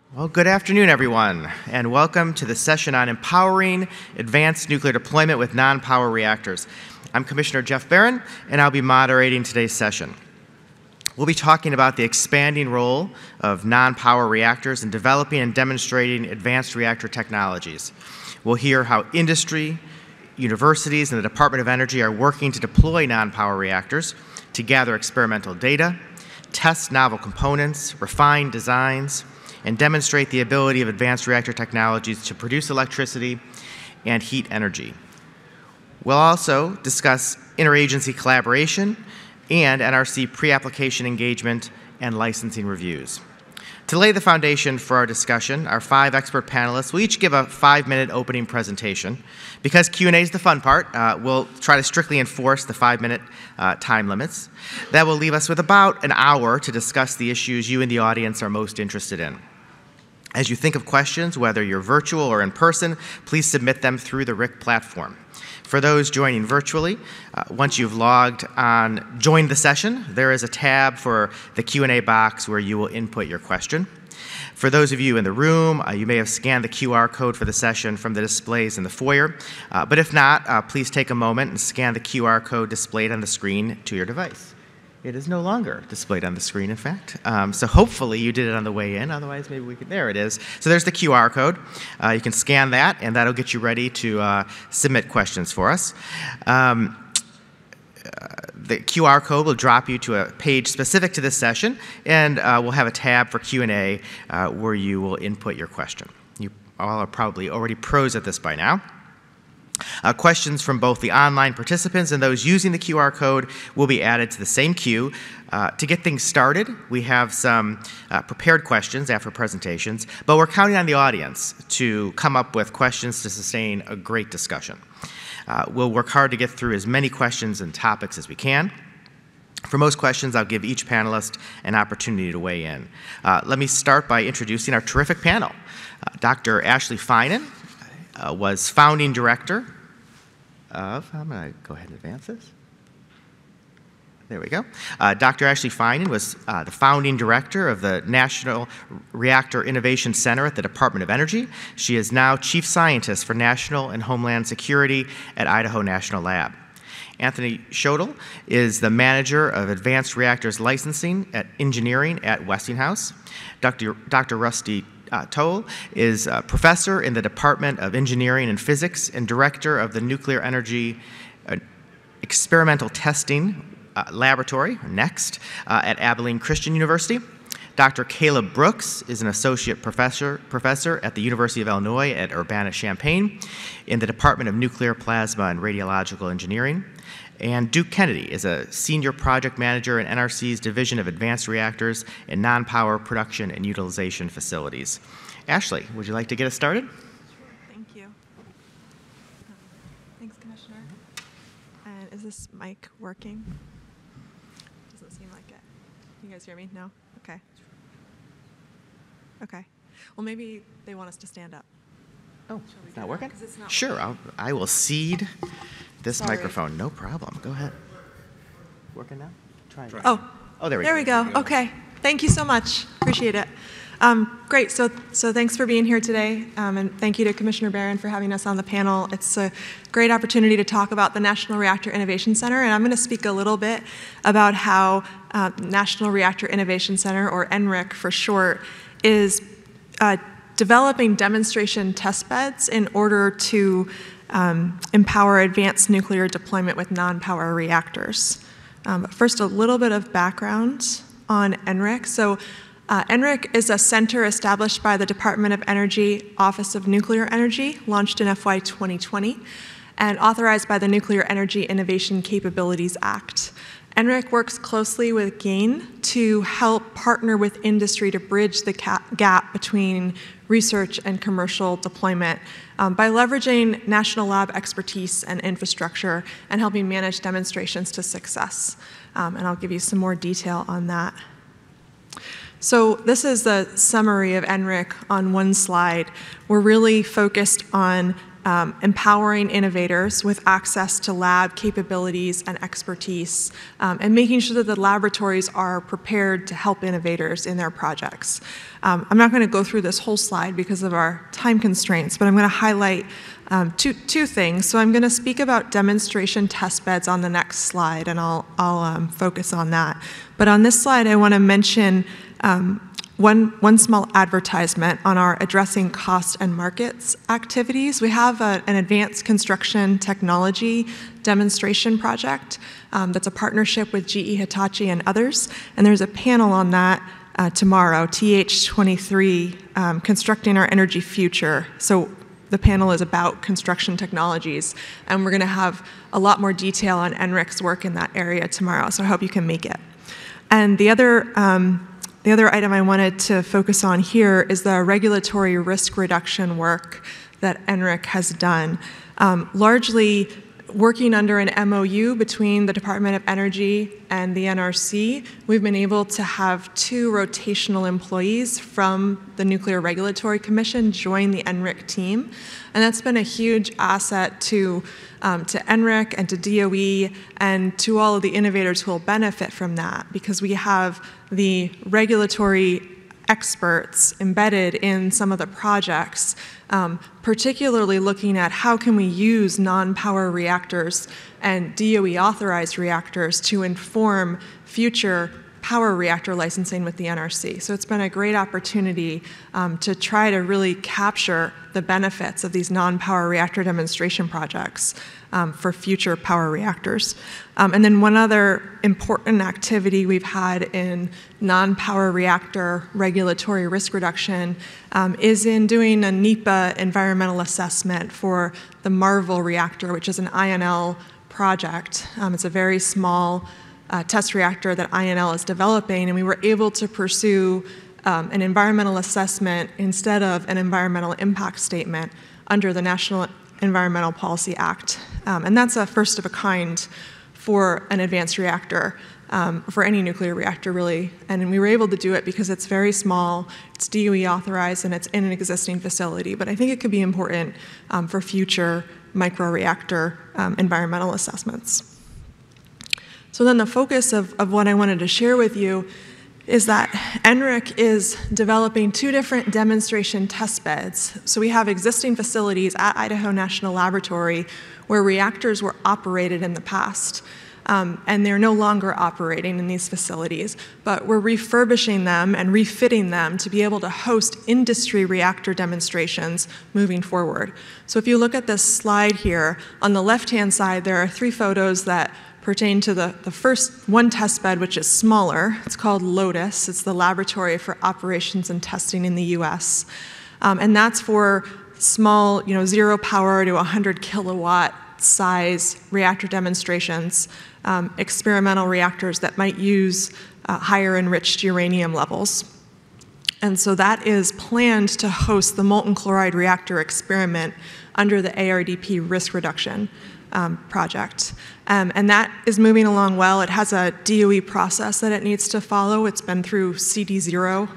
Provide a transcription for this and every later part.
Well, good afternoon, everyone, and welcome to the session on empowering advanced nuclear deployment with non-power reactors. I'm Commissioner Jeff Barron, and I'll be moderating today's session. We'll be talking about the expanding role of non-power reactors in developing and demonstrating advanced reactor technologies. We'll hear how industry, universities, and the Department of Energy are working to deploy non-power reactors to gather experimental data, test novel components, refine designs, and demonstrate the ability of advanced reactor technologies to produce electricity and heat energy. We'll also discuss interagency collaboration and NRC pre-application engagement and licensing reviews. To lay the foundation for our discussion, our 5 expert panelists will each give a 5-minute opening presentation. Because Q&A is the fun part, we'll try to strictly enforce the 5-minute time limits. That will leave us with about an hour to discuss the issues you in the audience are most interested in. As you think of questions, whether you're virtual or in person, please submit them through the RIC platform. For those joining virtually, once you've joined the session, there is a tab for the Q&A box where you will input your question. For those of you in the room, you may have scanned the QR code for the session from the displays in the foyer. But if not, please take a moment and scan the QR code displayed on the screen to your device. It is no longer displayed on the screen, in fact. So hopefully you did it on the way in. Otherwise, maybe we could. There it is. So there's the QR code. You can scan that, and that'll get you ready to submit questions for us. The QR code will drop you to a page specific to this session, and we'll have a tab for Q&A where you will input your question. You all are probably already pros at this by now. Questions from both the online participants and those using the QR code will be added to the same queue. To get things started, we have some prepared questions after presentations, but we're counting on the audience to come up with questions to sustain a great discussion. We'll work hard to get through as many questions and topics as we can. For most questions, I'll give each panelist an opportunity to weigh in. Let me start by introducing our terrific panel. Dr. Ashley Finan was founding director of, I'm going to go ahead and advance this. There we go. Dr. Ashley Finan was the founding director of the National Reactor Innovation Center at the Department of Energy. She is now chief scientist for National and Homeland Security at Idaho National Lab. Anthony Schodel is the manager of Advanced Reactors Licensing at Engineering at Westinghouse. Dr. Rusty Toll is a professor in the Department of Engineering and Physics and director of the Nuclear Energy Experimental Testing Laboratory, or NEXT, at Abilene Christian University. Dr. Caleb Brooks is an associate professor at the University of Illinois at Urbana-Champaign in the Department of Nuclear Plasma and Radiological Engineering. And Duke Kennedy is a senior project manager in NRC's Division of Advanced Reactors and Non-Power Production and Utilization Facilities. Ashley, would you like to get us started? Sure, thank you. Thanks, Commissioner. And is this mic working? Doesn't seem like it. You guys hear me? No? Okay. Okay. Well, maybe they want us to stand up. Oh, it's not working? It's not sure, working. I will cede this Sorry. microphone. No problem. Go ahead. Working now? Try it. Oh, there we go. There we go. Okay. Thank you so much. Appreciate it. Great. So thanks for being here today, and thank you to Commissioner Barron for having us on the panel. It's a great opportunity to talk about the National Reactor Innovation Center, and I'm going to speak a little bit about how National Reactor Innovation Center, or NRCg for short, is developing demonstration test beds in order to empower advanced nuclear deployment with non-power reactors. But first, a little bit of background on NRCg. So NRCg is a center established by the Department of Energy Office of Nuclear Energy, launched in FY 2020, and authorized by the Nuclear Energy Innovation Capabilities Act. NRCg works closely with GAIN to help partner with industry to bridge the gap between research and commercial deployment by leveraging national lab expertise and infrastructure and helping manage demonstrations to success. And I'll give you some more detail on that. So this is the summary of NRCg on one slide. We're really focused on empowering innovators with access to lab capabilities and expertise, and making sure that the laboratories are prepared to help innovators in their projects. I'm not going to go through this whole slide because of our time constraints, but I'm going to highlight two things. So I'm going to speak about demonstration test beds on the next slide, and I'll focus on that. But on this slide, I want to mention one small advertisement on our Addressing Cost and Markets activities. We have an advanced construction technology demonstration project that's a partnership with GE Hitachi and others, and there's a panel on that tomorrow, TH23, Constructing Our Energy Future. So the panel is about construction technologies, and we're going to have a lot more detail on NRC's work in that area tomorrow, so I hope you can make it. And the other item I wanted to focus on here is the regulatory risk reduction work that NRC has done, largely working under an MOU between the Department of Energy and the NRC. We've been able to have 2 rotational employees from the Nuclear Regulatory Commission join the NRC team, and that's been a huge asset to NRC and to DOE and to all of the innovators who will benefit from that, because we have the regulatory experts embedded in some of the projects, particularly looking at how can we use non-power reactors and DOE-authorized reactors to inform future power reactor licensing with the NRC. So it's been a great opportunity to try to really capture the benefits of these non-power reactor demonstration projects for future power reactors. And then one other important activity we've had in non-power reactor regulatory risk reduction is in doing a NEPA environmental assessment for the MARVEL reactor, which is an INL project. It's a very small test reactor that INL is developing, and we were able to pursue an environmental assessment instead of an environmental impact statement under the National Environmental Policy Act. And that's a first of a kind for an advanced reactor, for any nuclear reactor really. And we were able to do it because it's very small, it's DOE authorized, and it's in an existing facility. But I think it could be important for future microreactor environmental assessments. So then the focus of what I wanted to share with you is that NRC is developing 2 different demonstration test beds. So we have existing facilities at Idaho National Laboratory where reactors were operated in the past, and they're no longer operating in these facilities, but we're refurbishing them and refitting them to be able to host industry reactor demonstrations moving forward. So if you look at this slide here, on the left-hand side, there are 3 photos that pertain to the first one test bed, which is smaller. It's called Lotus. It's the Laboratory for Operations and Testing in the US. And that's for small, 0 power to 100 kilowatt size reactor demonstrations, experimental reactors that might use higher enriched uranium levels. And so that is planned to host the molten chloride reactor experiment under the ARDP risk reduction project. And that is moving along well. It has a DOE process that it needs to follow. It's been through CD0,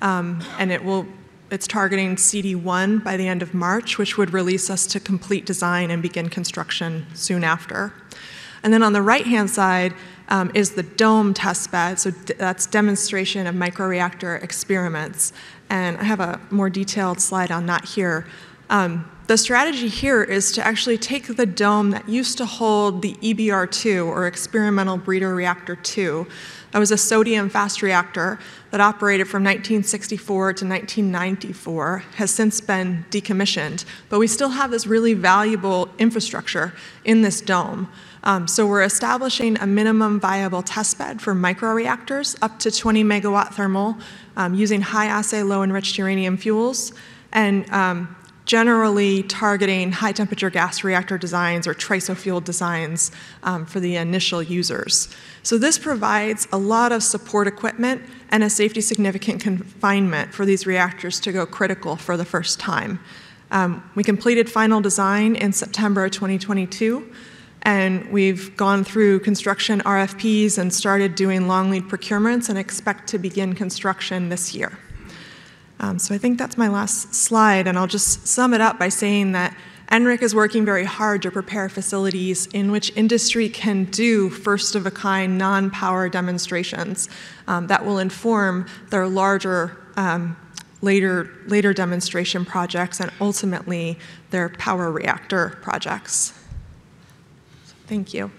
and it's targeting CD1 by the end of March, which would release us to complete design and begin construction soon after. And then on the right-hand side is the DOME test bed. So that's demonstration of microreactor experiments. And I have a more detailed slide on that here. The strategy here is to actually take the dome that used to hold the EBR-2, or Experimental Breeder Reactor 2. That was a sodium fast reactor that operated from 1964 to 1994, has since been decommissioned, but we still have this really valuable infrastructure in this dome. So we're establishing a minimum viable test bed for microreactors up to 20 megawatt thermal using high assay, low enriched uranium fuels, and generally targeting high temperature gas reactor designs or TRISO fuel designs for the initial users. So this provides a lot of support equipment and a safety significant confinement for these reactors to go critical for the first time. We completed final design in September 2022, and we've gone through construction RFPs and started doing long lead procurements and expect to begin construction this year. So I think that's my last slide, and I'll just sum it up by saying that NRCg is working very hard to prepare facilities in which industry can do first-of-a-kind non-power demonstrations that will inform their larger later demonstration projects and ultimately their power reactor projects. Thank you.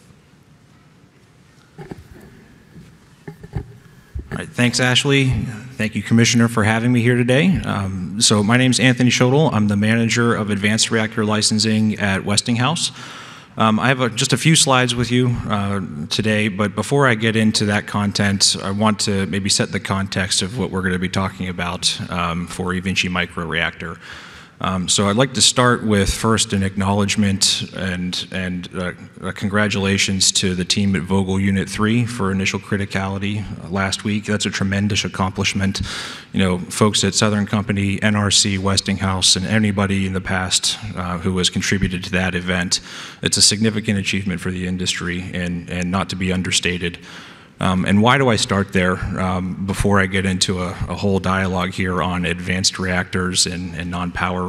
All right, thanks, Ashley. Thank you, Commissioner, for having me here today. So my name is Anthony Schodel. I'm the manager of advanced reactor licensing at Westinghouse. I have just a few slides with you today, but before I get into that content, I want to maybe set the context of what we're going to be talking about for eVinci microreactor. So I'd like to start with first an acknowledgement and congratulations to the team at Vogtle Unit 3 for initial criticality last week. That's a tremendous accomplishment. You know, folks at Southern Company, NRC, Westinghouse, and anybody in the past who has contributed to that event, it's a significant achievement for the industry and not to be understated. And why do I start there before I get into a whole dialogue here on advanced reactors and non-power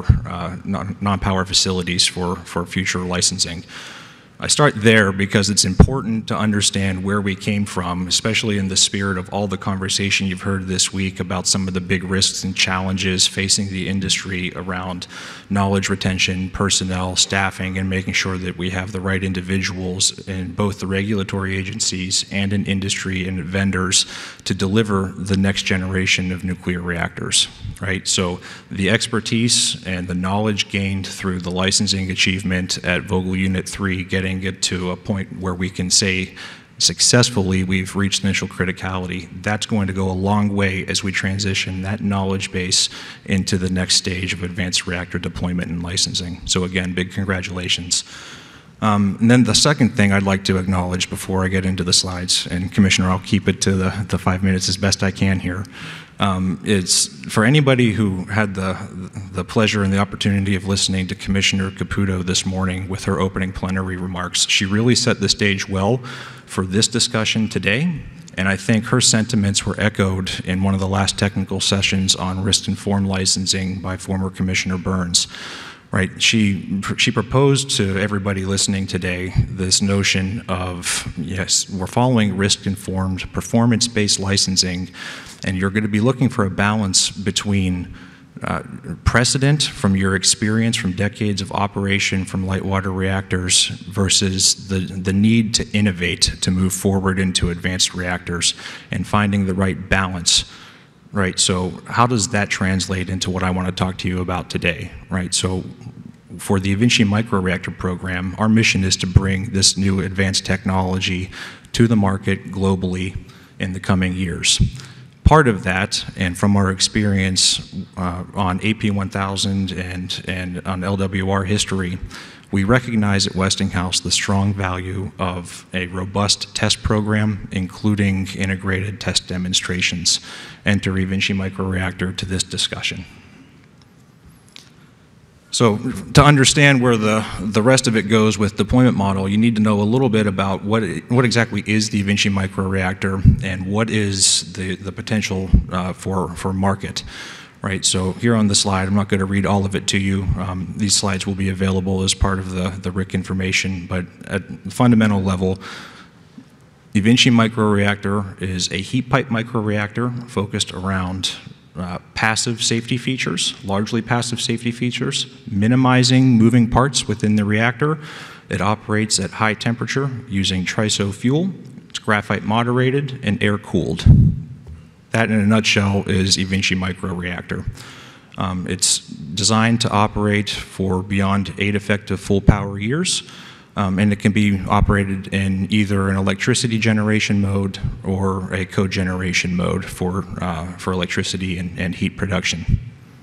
facilities for future licensing? I start there because it's important to understand where we came from, especially in the spirit of all the conversation you've heard this week about some of the big risks and challenges facing the industry around knowledge retention, personnel, staffing, and making sure that we have the right individuals in both the regulatory agencies and in industry and vendors to deliver the next generation of nuclear reactors, right? So the expertise and the knowledge gained through the licensing achievement at Vogtle Unit 3, getting it to a point where we can say successfully we've reached initial criticality, that's going to go a long way as we transition that knowledge base into the next stage of advanced reactor deployment and licensing. So again, big congratulations. And then the second thing I'd like to acknowledge before I get into the slides, and Commissioner, I'll keep it to the 5 minutes as best I can here, is for anybody who had the pleasure and the opportunity of listening to Commissioner Caputo this morning with her opening plenary remarks. She really set the stage well for this discussion today, and I think her sentiments were echoed in one of the last technical sessions on risk-informed licensing by former Commissioner Burns. Right, she proposed to everybody listening today this notion of, yes, we're following risk-informed, performance-based licensing, and you're going to be looking for a balance between precedent from your experience from decades of operation from light water reactors versus the need to innovate to move forward into advanced reactors and finding the right balance. Right, so how does that translate into what I want to talk to you about today, right? So for the eVinci microreactor program, our mission is to bring this new advanced technology to the market globally in the coming years. Part of that, and from our experience on AP1000 and on LWR history, we recognize at Westinghouse the strong value of a robust test program, including integrated test demonstrations. Enter eVinci microreactor to this discussion. So to understand where the rest of it goes with deployment model, you need to know a little bit about what exactly is the eVinci microreactor and what is the potential for market. Right, so here on the slide, I'm not going to read all of it to you. These slides will be available as part of the RIC information, but at the fundamental level, the eVinci microreactor is a heat pipe microreactor focused around passive safety features, largely passive safety features, minimizing moving parts within the reactor. It operates at high temperature using TRISO fuel. It's graphite moderated and air cooled. That, in a nutshell, is eVinci microreactor. It's designed to operate for beyond 8 effective full power years, and it can be operated in either an electricity generation mode or a cogeneration mode for electricity and heat production.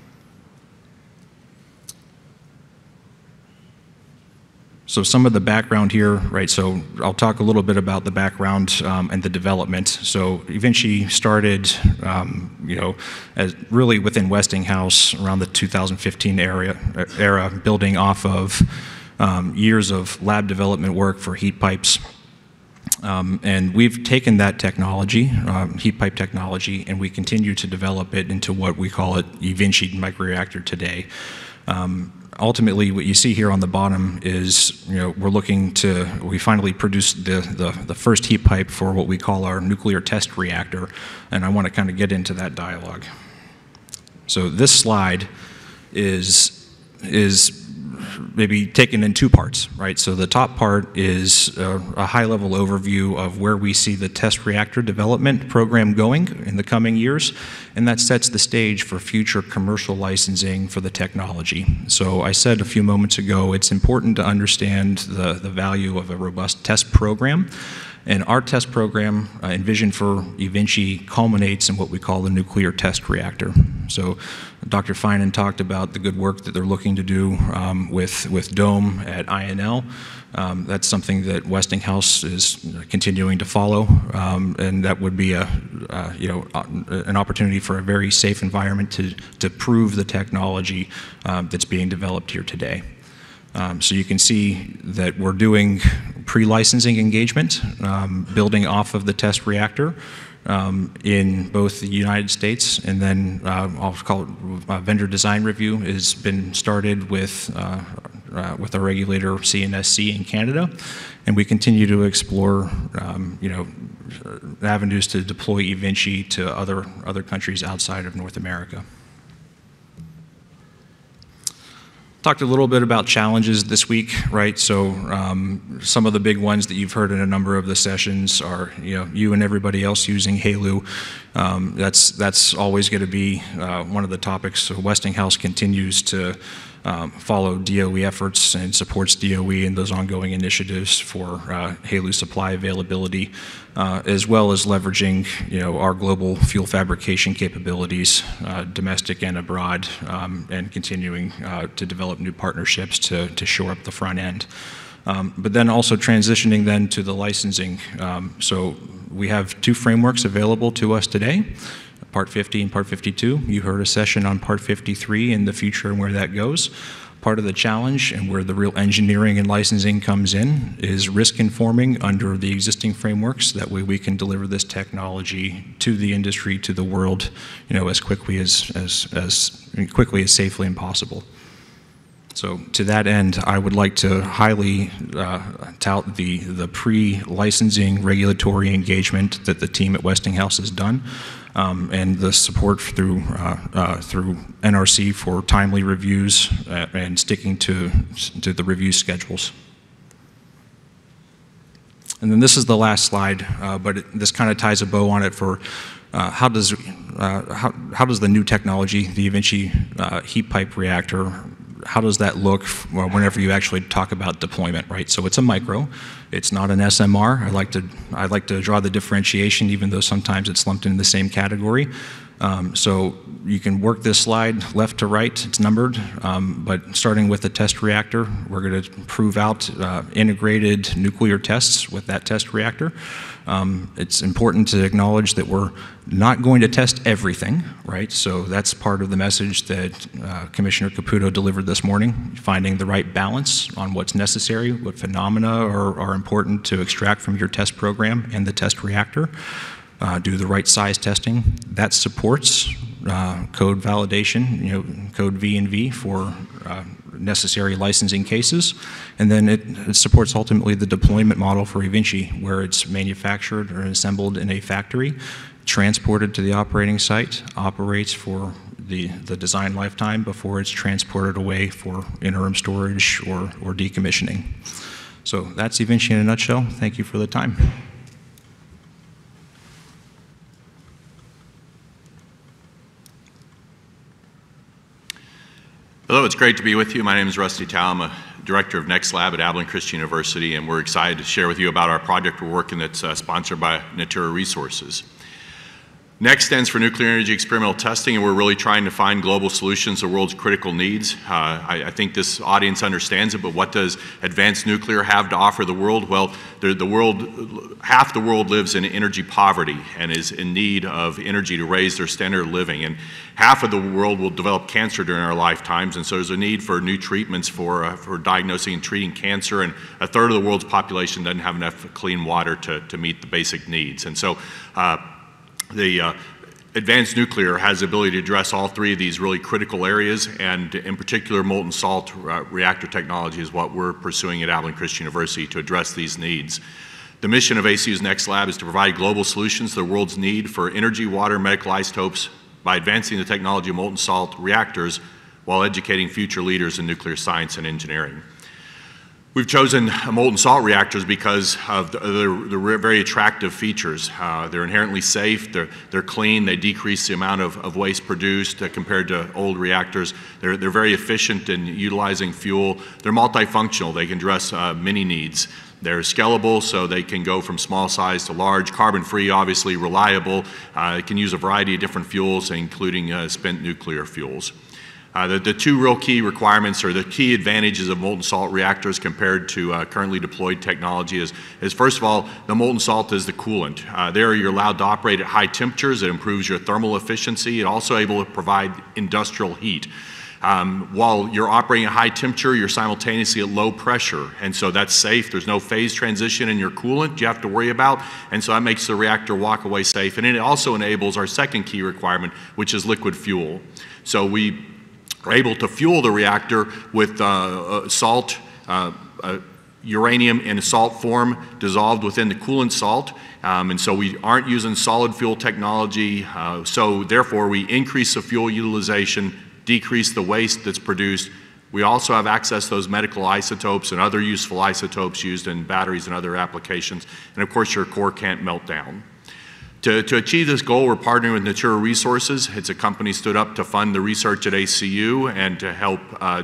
So some of the background here, right, so I'll talk a little bit about the background and the development. So eVinci started, you know, as really within Westinghouse around the 2015 era, building off of years of lab development work for heat pipes. And we've taken that technology, heat pipe technology, and we continue to develop it into what we call it eVinci microreactor today. ultimately, what you see here on the bottom is, we finally produced the first heat pipe for what we call our nuclear test reactor, and I want to kind of get into that dialogue. So this slide is maybe taken in two parts, right? So the top part is a high-level overview of where we see the test reactor development program going in the coming years, and that sets the stage for future commercial licensing for the technology. So I said a few moments ago, it's important to understand the value of a robust test program. And our test program, envisioned for eVinci, culminates in what we call the nuclear test reactor. So Dr. Finan talked about the good work that they're looking to do with DOME at INL. That's something that Westinghouse is continuing to follow, and that would be an opportunity for a very safe environment to prove the technology that's being developed here today. So you can see that we're doing pre-licensing engagement, building off of the test reactor in both the United States, and then I'll call it vendor design review has been started with our regulator CNSC in Canada, and we continue to explore avenues to deploy eVinci to other countries outside of North America. Talked a little bit about challenges this week, right? So some of the big ones that you've heard in a number of the sessions are, you and everybody else using HALEU. That's always going to be one of the topics. So Westinghouse continues to follow DOE efforts and supports DOE in those ongoing initiatives for HALEU supply availability, as well as leveraging our global fuel fabrication capabilities, domestic and abroad, and continuing to develop new partnerships to shore up the front end. But then also transitioning then to the licensing. So we have two frameworks available to us today. Part 50 and Part 52. You heard a session on Part 53 in the future and where that goes. Part of the challenge and where the real engineering and licensing comes in is risk informing under the existing frameworks. That way we can deliver this technology to the industry, to the world, as quickly as safely and possible. So to that end, I would like to highly tout the pre-licensing regulatory engagement that the team at Westinghouse has done, and the support through NRC for timely reviews and sticking to the review schedules. And then this is the last slide, but this kind of ties a bow on it for how does the new technology, the eVinci heat pipe reactor, how does that look whenever you actually talk about deployment, right? So it's a micro, it's not an SMR. I like to draw the differentiation, even though sometimes it's lumped in the same category. So you can work this slide left to right, it's numbered, but starting with the test reactor, we're going to prove out integrated nuclear tests with that test reactor. It's important to acknowledge that we're not going to test everything, right? So that's part of the message that Commissioner Caputo delivered this morning, finding the right balance on what's necessary, what phenomena are important to extract from your test program and the test reactor. Do the right size testing. That supports code validation, code V and V for necessary licensing cases. And then it supports ultimately the deployment model for eVinci, where it's manufactured or assembled in a factory, transported to the operating site, operates for the design lifetime before it's transported away for interim storage or decommissioning. So that's eVinci in a nutshell. Thank you for the time. Hello, it's great to be with you. My name is Rusty Tao. I'm a director of Next Lab at Abilene Christian University, and we're excited to share with you about our project we're working that's sponsored by Natura Resources. NEXT stands for Nuclear Energy Experimental Testing, and we're really trying to find global solutions to the world's critical needs. I think this audience understands it, but what does advanced nuclear have to offer the world? Well, half the world lives in energy poverty and is in need of energy to raise their standard of living. And half of the world will develop cancer during our lifetimes, and so there's a need for new treatments for diagnosing and treating cancer, and a third of the world's population doesn't have enough clean water to meet the basic needs. And so advanced nuclear has the ability to address all three of these really critical areas, and in particular molten salt reactor technology is what we're pursuing at Abilene Christian University to address these needs. The mission of ACU's Next Lab is to provide global solutions to the world's need for energy, water, and medical isotopes by advancing the technology of molten salt reactors while educating future leaders in nuclear science and engineering. We've chosen molten salt reactors because of the very attractive features. They're inherently safe, they're clean, they decrease the amount of waste produced compared to old reactors. They're very efficient in utilizing fuel. They're multifunctional, they can address many needs. They're scalable, so they can go from small size to large, carbon-free, obviously reliable. It can use a variety of different fuels, including spent nuclear fuels. The two real key requirements, or the key advantages of molten salt reactors compared to currently deployed technology is first of all, the molten salt is the coolant. There you're allowed to operate at high temperatures. It improves your thermal efficiency. It's also able to provide industrial heat. While you're operating at high temperature, you're simultaneously at low pressure, and so that's safe. There's no phase transition in your coolant you have to worry about, and so that makes the reactor walk away safe. And it also enables our second key requirement, which is liquid fuel. So we are able to fuel the reactor with salt, uranium in a salt form dissolved within the coolant salt. And so we aren't using solid fuel technology, so therefore we increase the fuel utilization, decrease the waste that's produced. We also have access to those medical isotopes and other useful isotopes used in batteries and other applications. And of course your core can't melt down. To achieve this goal, we're partnering with Natura Resources. It's a company stood up to fund the research at ACU and to help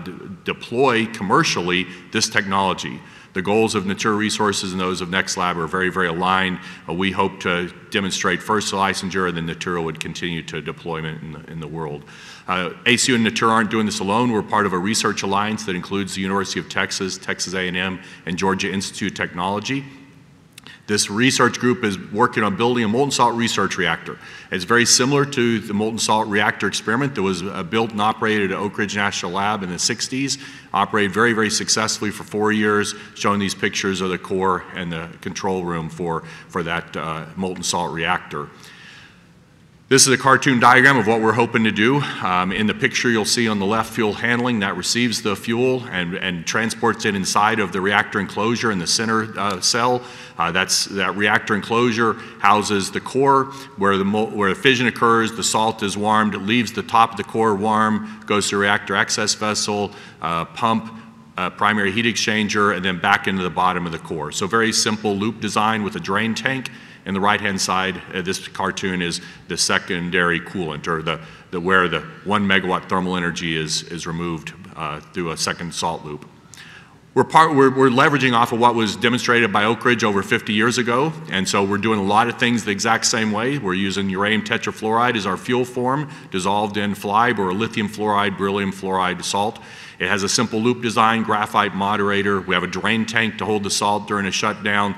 deploy commercially this technology. The goals of Natura Resources and those of Next Lab are very, very aligned. We hope to demonstrate first licensure, and then Natura would continue to deployment in the world. ACU and Natura aren't doing this alone. We're part of a research alliance that includes the University of Texas, Texas A&M, and Georgia Institute of Technology. This research group is working on building a molten salt research reactor. It's very similar to the molten salt reactor experiment that was built and operated at Oak Ridge National Lab in the 60s, operated very, very successfully for 4 years, showing these pictures of the core and the control room for that molten salt reactor. This is a cartoon diagram of what we're hoping to do. In the picture you'll see on the left fuel handling that receives the fuel and transports it inside of the reactor enclosure in the center cell. That reactor enclosure houses the core where the fission occurs. The salt is warmed, it leaves the top of the core warm, goes to the reactor access vessel, pump, primary heat exchanger, and then back into the bottom of the core. So very simple loop design with a drain tank. And the right-hand side, this cartoon is the secondary coolant, or where the 1 megawatt thermal energy is removed through a second salt loop. We're leveraging off of what was demonstrated by Oak Ridge over 50 years ago, and so we're doing a lot of things the exact same way. We're using uranium tetrafluoride as our fuel form, dissolved in FLiBe or lithium fluoride, beryllium fluoride salt. It has a simple loop design, graphite moderator. We have a drain tank to hold the salt during a shutdown.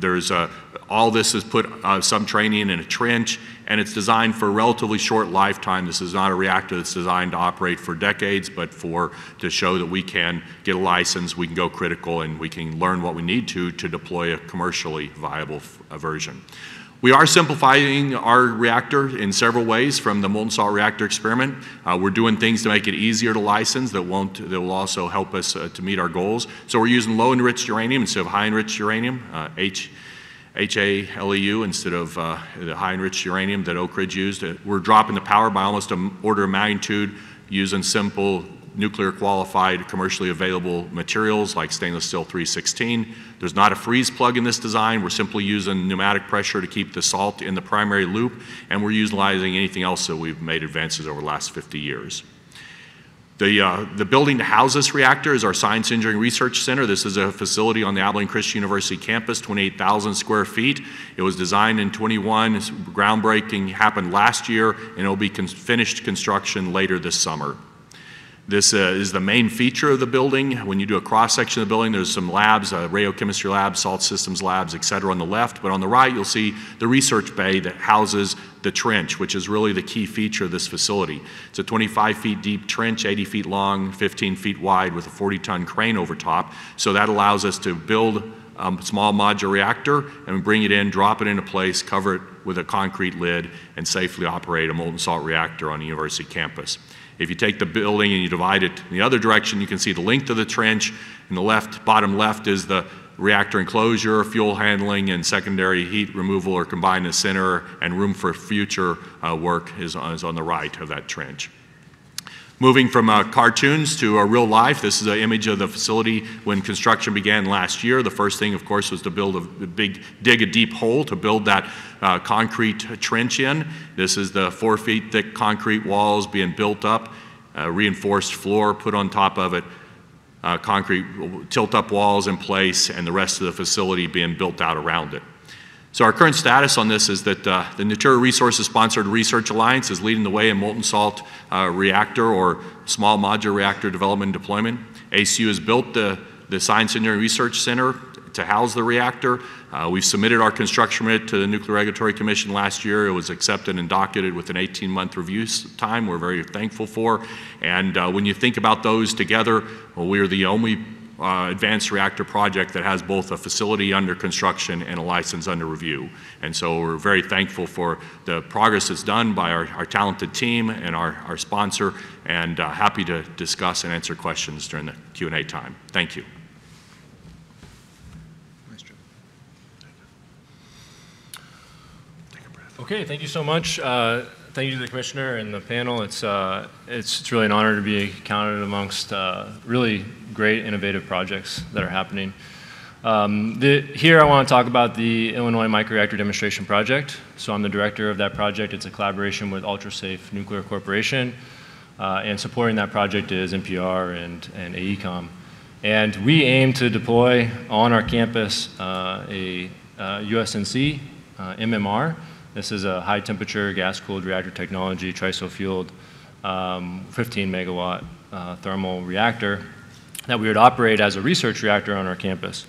All this is put subterranean in a trench, and it's designed for a relatively short lifetime. This is not a reactor that's designed to operate for decades, but to show that we can get a license, we can go critical, and we can learn what we need to deploy a commercially viable version. We are simplifying our reactor in several ways from the molten salt reactor experiment. We're doing things to make it easier to license that will also help us to meet our goals. So we're using low enriched uranium instead of high enriched uranium, HALEU instead of the high enriched uranium that Oak Ridge used. We're dropping the power by almost an order of magnitude using simple nuclear qualified commercially available materials like stainless steel 316. There's not a freeze plug in this design. We're simply using pneumatic pressure to keep the salt in the primary loop, and we're utilizing anything else that we've made advances over the last 50 years. The building to house this reactor is our Science Engineering Research Center. This is a facility on the Abilene Christian University campus, 28,000 square feet. It was designed in 21. Groundbreaking happened last year, and it will be finished construction later this summer. This is the main feature of the building. When you do a cross-section of the building, there's some labs, radiochemistry labs, salt systems labs, et cetera, on the left. But on the right, you'll see the research bay that houses the trench, which is really the key feature of this facility. It's a 25 feet deep trench, 80 feet long, 15 feet wide with a 40-ton crane over top. So that allows us to build a small modular reactor and bring it in, drop it into place, cover it with a concrete lid and safely operate a molten salt reactor on a university campus. If you take the building and you divide it in the other direction, you can see the length of the trench. In the left, bottom left is the reactor enclosure, fuel handling, and secondary heat removal are combined in the center, and room for future work is on the right of that trench. Moving from cartoons to real life, this is an image of the facility when construction began last year. The first thing, of course, was to dig a deep hole to build that concrete trench in. This is the 4 feet thick concrete walls being built up, reinforced floor put on top of it, concrete tilt-up walls in place, and the rest of the facility being built out around it. So our current status on this is that the Natural Resources Sponsored Research Alliance is leading the way in molten salt reactor or small modular reactor development and deployment. ACU has built the Science Engineering Research Center to house the reactor. We've submitted our construction permit to the Nuclear Regulatory Commission last year. It was accepted and docketed with an 18-month review time. We're very thankful for. And when you think about those together, well, we are the only advanced reactor project that has both a facility under construction and a license under review. And so we're very thankful for the progress that's done by our talented team and our sponsor, and happy to discuss and answer questions during the Q&A time. Thank you. Okay, thank you so much. Thank you to the Commissioner and the panel. It's really an honor to be counted amongst really great innovative projects that are happening. Here I want to talk about the Illinois Microreactor Demonstration Project. So I'm the director of that project. It's a collaboration with UltraSafe Nuclear Corporation, and supporting that project is NPR and AECOM. And we aim to deploy on our campus a USNC MMR. This is a high-temperature, gas-cooled reactor technology, TRISO-fueled, 15-megawatt thermal reactor that we would operate as a research reactor on our campus.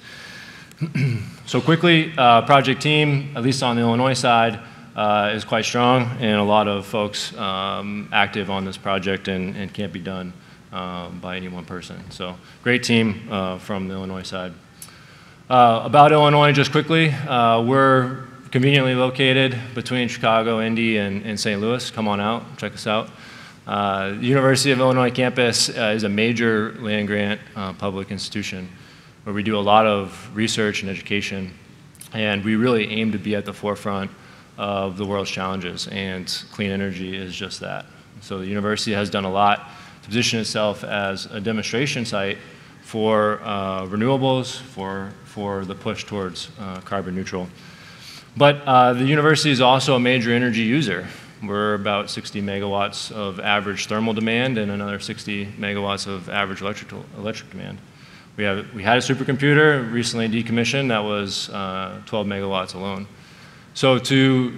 So quickly, project team, at least on the Illinois side, is quite strong, and a lot of folks active on this project and can't be done by any one person. So great team from the Illinois side. About Illinois, just quickly, we're conveniently located between Chicago, Indy, and St. Louis. Come on out, check us out. The University of Illinois campus is a major land-grant public institution where we do a lot of research and education, and we really aim to be at the forefront of the world's challenges, and clean energy is just that. So the university has done a lot to position itself as a demonstration site for renewables, for the push towards carbon neutral. But the university is also a major energy user. We're about 60 megawatts of average thermal demand and another 60 megawatts of average electric demand. We had a supercomputer recently decommissioned that was 12 megawatts alone. So to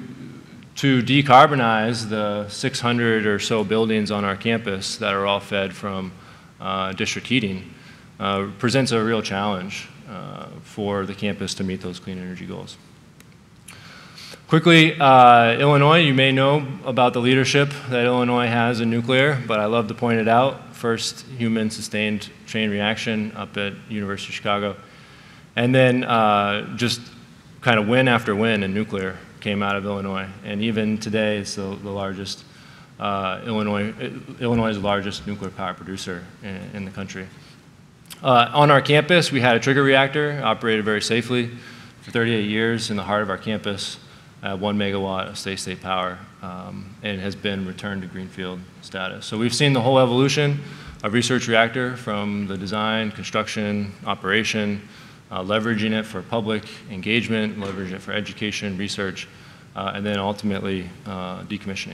decarbonize the 600 or so buildings on our campus that are all fed from district heating presents a real challenge for the campus to meet those clean energy goals. Quickly, Illinois, you may know about the leadership that Illinois has in nuclear, but I love to point it out. First human sustained chain reaction up at University of Chicago. And then just kind of win after win in nuclear came out of Illinois. And even today, it's the largest, Illinois' largest nuclear power producer in the country. On our campus, we had a trigger reactor, operated very safely for 38 years in the heart of our campus. 1 megawatt of steady-state power, and has been returned to greenfield status. So we've seen the whole evolution of research reactor from the design, construction, operation, leveraging it for public engagement, leveraging it for education, research, and then ultimately decommissioning.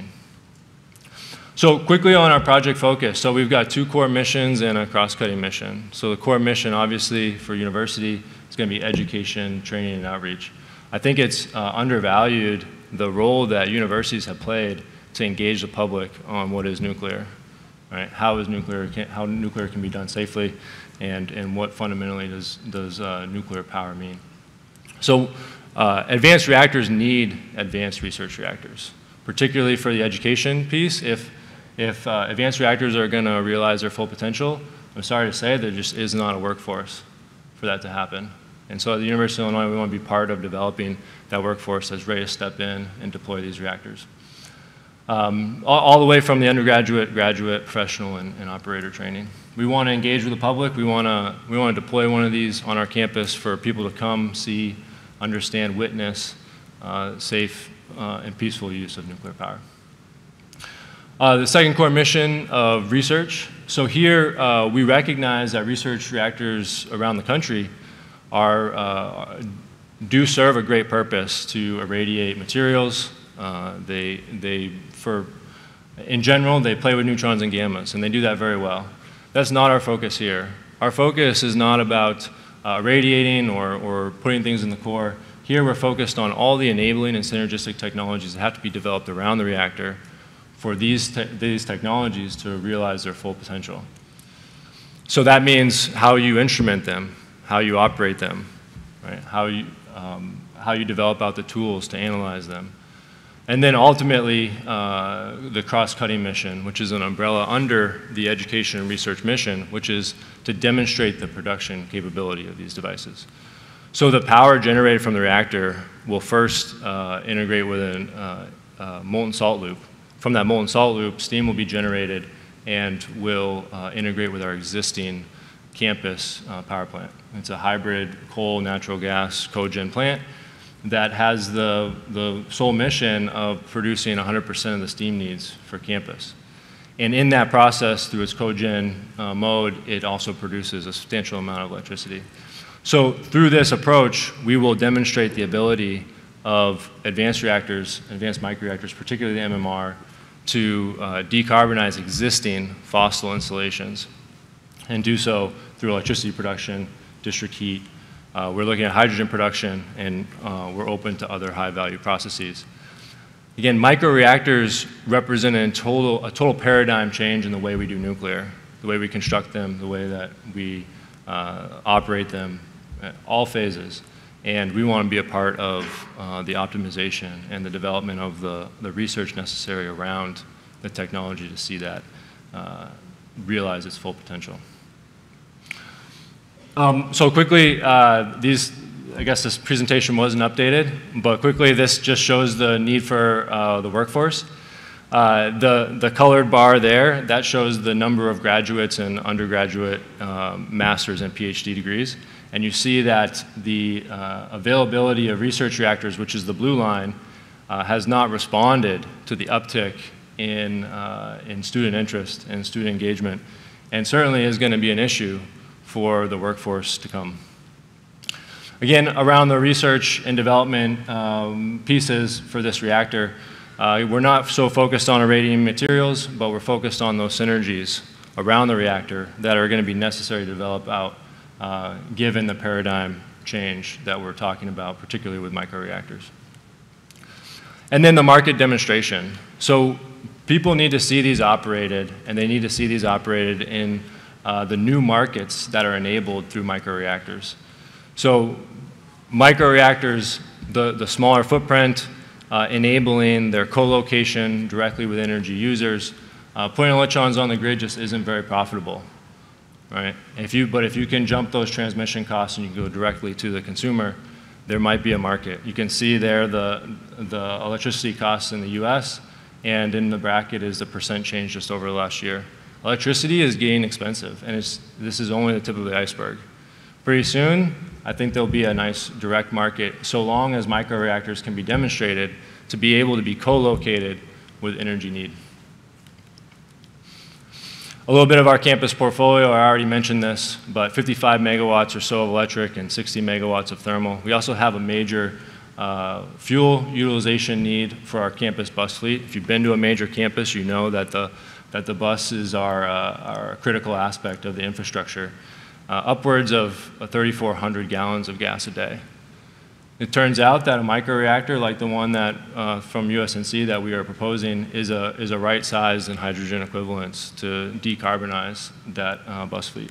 So quickly on our project focus. So we've got 2 core missions and a cross-cutting mission. So the core mission, obviously, for university is going to be education, training, and outreach. I think it's undervalued the role that universities have played to engage the public on what is nuclear, right? How nuclear can be done safely, and what fundamentally does nuclear power mean? So advanced reactors need advanced research reactors, particularly for the education piece. If advanced reactors are going to realize their full potential, I'm sorry to say there just is not a workforce for that to happen. And so at the University of Illinois, we want to be part of developing that workforce that's ready to step in and deploy these reactors. All the way from the undergraduate, graduate, professional, and operator training. We want to engage with the public. We want to deploy one of these on our campus for people to come, see, understand, witness safe and peaceful use of nuclear power. The second core mission of research. So here we recognize that research reactors around the country do serve a great purpose to irradiate materials. In general, they play with neutrons and gammas, and they do that very well. That's not our focus here. Our focus is not about irradiating or putting things in the core. Here we're focused on all the enabling and synergistic technologies that have to be developed around the reactor for these technologies to realize their full potential. So that means how you instrument them, how you operate them, right? How you develop out the tools to analyze them. And then ultimately, the cross-cutting mission, which is an umbrella under the education and research mission, which is to demonstrate the production capability of these devices. So the power generated from the reactor will first integrate with a molten salt loop. From that molten salt loop, steam will be generated and will integrate with our existing campus power plant. It's a hybrid coal, natural gas, cogen plant that has the sole mission of producing 100% of the steam needs for campus. And in that process, through its cogen mode, it also produces a substantial amount of electricity. So through this approach, we will demonstrate the ability of advanced reactors, advanced microreactors, particularly the MMR, to decarbonize existing fossil installations and do so through electricity production, district heat. We're looking at hydrogen production, and we're open to other high-value processes. Again, microreactors represent a total paradigm change in the way we do nuclear, the way we construct them, the way that we operate them at all phases. And we want to be a part of the optimization and the development of the research necessary around the technology to see that realize its full potential. So quickly, I guess this presentation wasn't updated, but quickly this just shows the need for the workforce. The colored bar there, that shows the number of graduates and undergraduate master's and PhD degrees. And you see that the availability of research reactors, which is the blue line, has not responded to the uptick in student interest and student engagement, and certainly is going to be an issue for the workforce to come. Again, around the research and development pieces for this reactor, we're not so focused on irradiating materials, but we're focused on those synergies around the reactor that are going to be necessary to develop out given the paradigm change that we're talking about, particularly with microreactors. And then the market demonstration. So people need to see these operated, and they need to see these operated in the new markets that are enabled through microreactors. So microreactors, the smaller footprint, enabling their co-location directly with energy users, putting electrons on the grid just isn't very profitable, right? But if you can jump those transmission costs and you can go directly to the consumer, there might be a market. You can see there the electricity costs in the US, and in the bracket is the percent change just over the last year. Electricity is getting expensive, and this is only the tip of the iceberg. Pretty soon, I think there'll be a nice direct market, so long as microreactors can be demonstrated to be able to be co-located with energy need. A little bit of our campus portfolio, I already mentioned this, but 55 megawatts or so of electric and 60 megawatts of thermal. We also have a major fuel utilization need for our campus bus fleet. If you've been to a major campus, you know that the buses are a critical aspect of the infrastructure. Upwards of 3,400 gallons of gas a day. It turns out that a microreactor like the one that from USNC that we are proposing is a right size and hydrogen equivalence to decarbonize that bus fleet.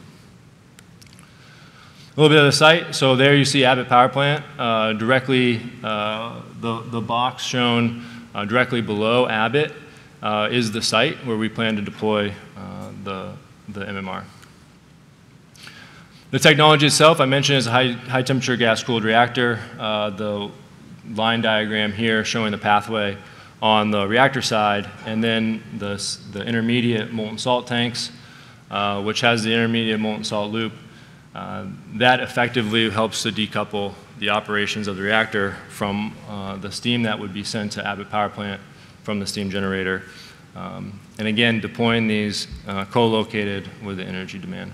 A little bit of the site. So there you see Abbott Power Plant. Directly, the box shown directly below Abbott is the site where we plan to deploy the MMR. The technology itself, I mentioned, is a high temperature gas-cooled reactor. The line diagram here showing the pathway on the reactor side, and then the intermediate molten salt tanks, which has the intermediate molten salt loop. That effectively helps to decouple the operations of the reactor from the steam that would be sent to Abbott Power Plant from the steam generator. And again, deploying these co-located with the energy demand.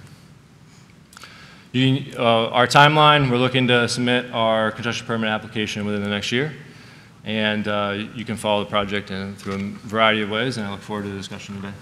Our timeline, we're looking to submit our construction permit application within the next year. And you can follow the project through a variety of ways, and I look forward to the discussion today.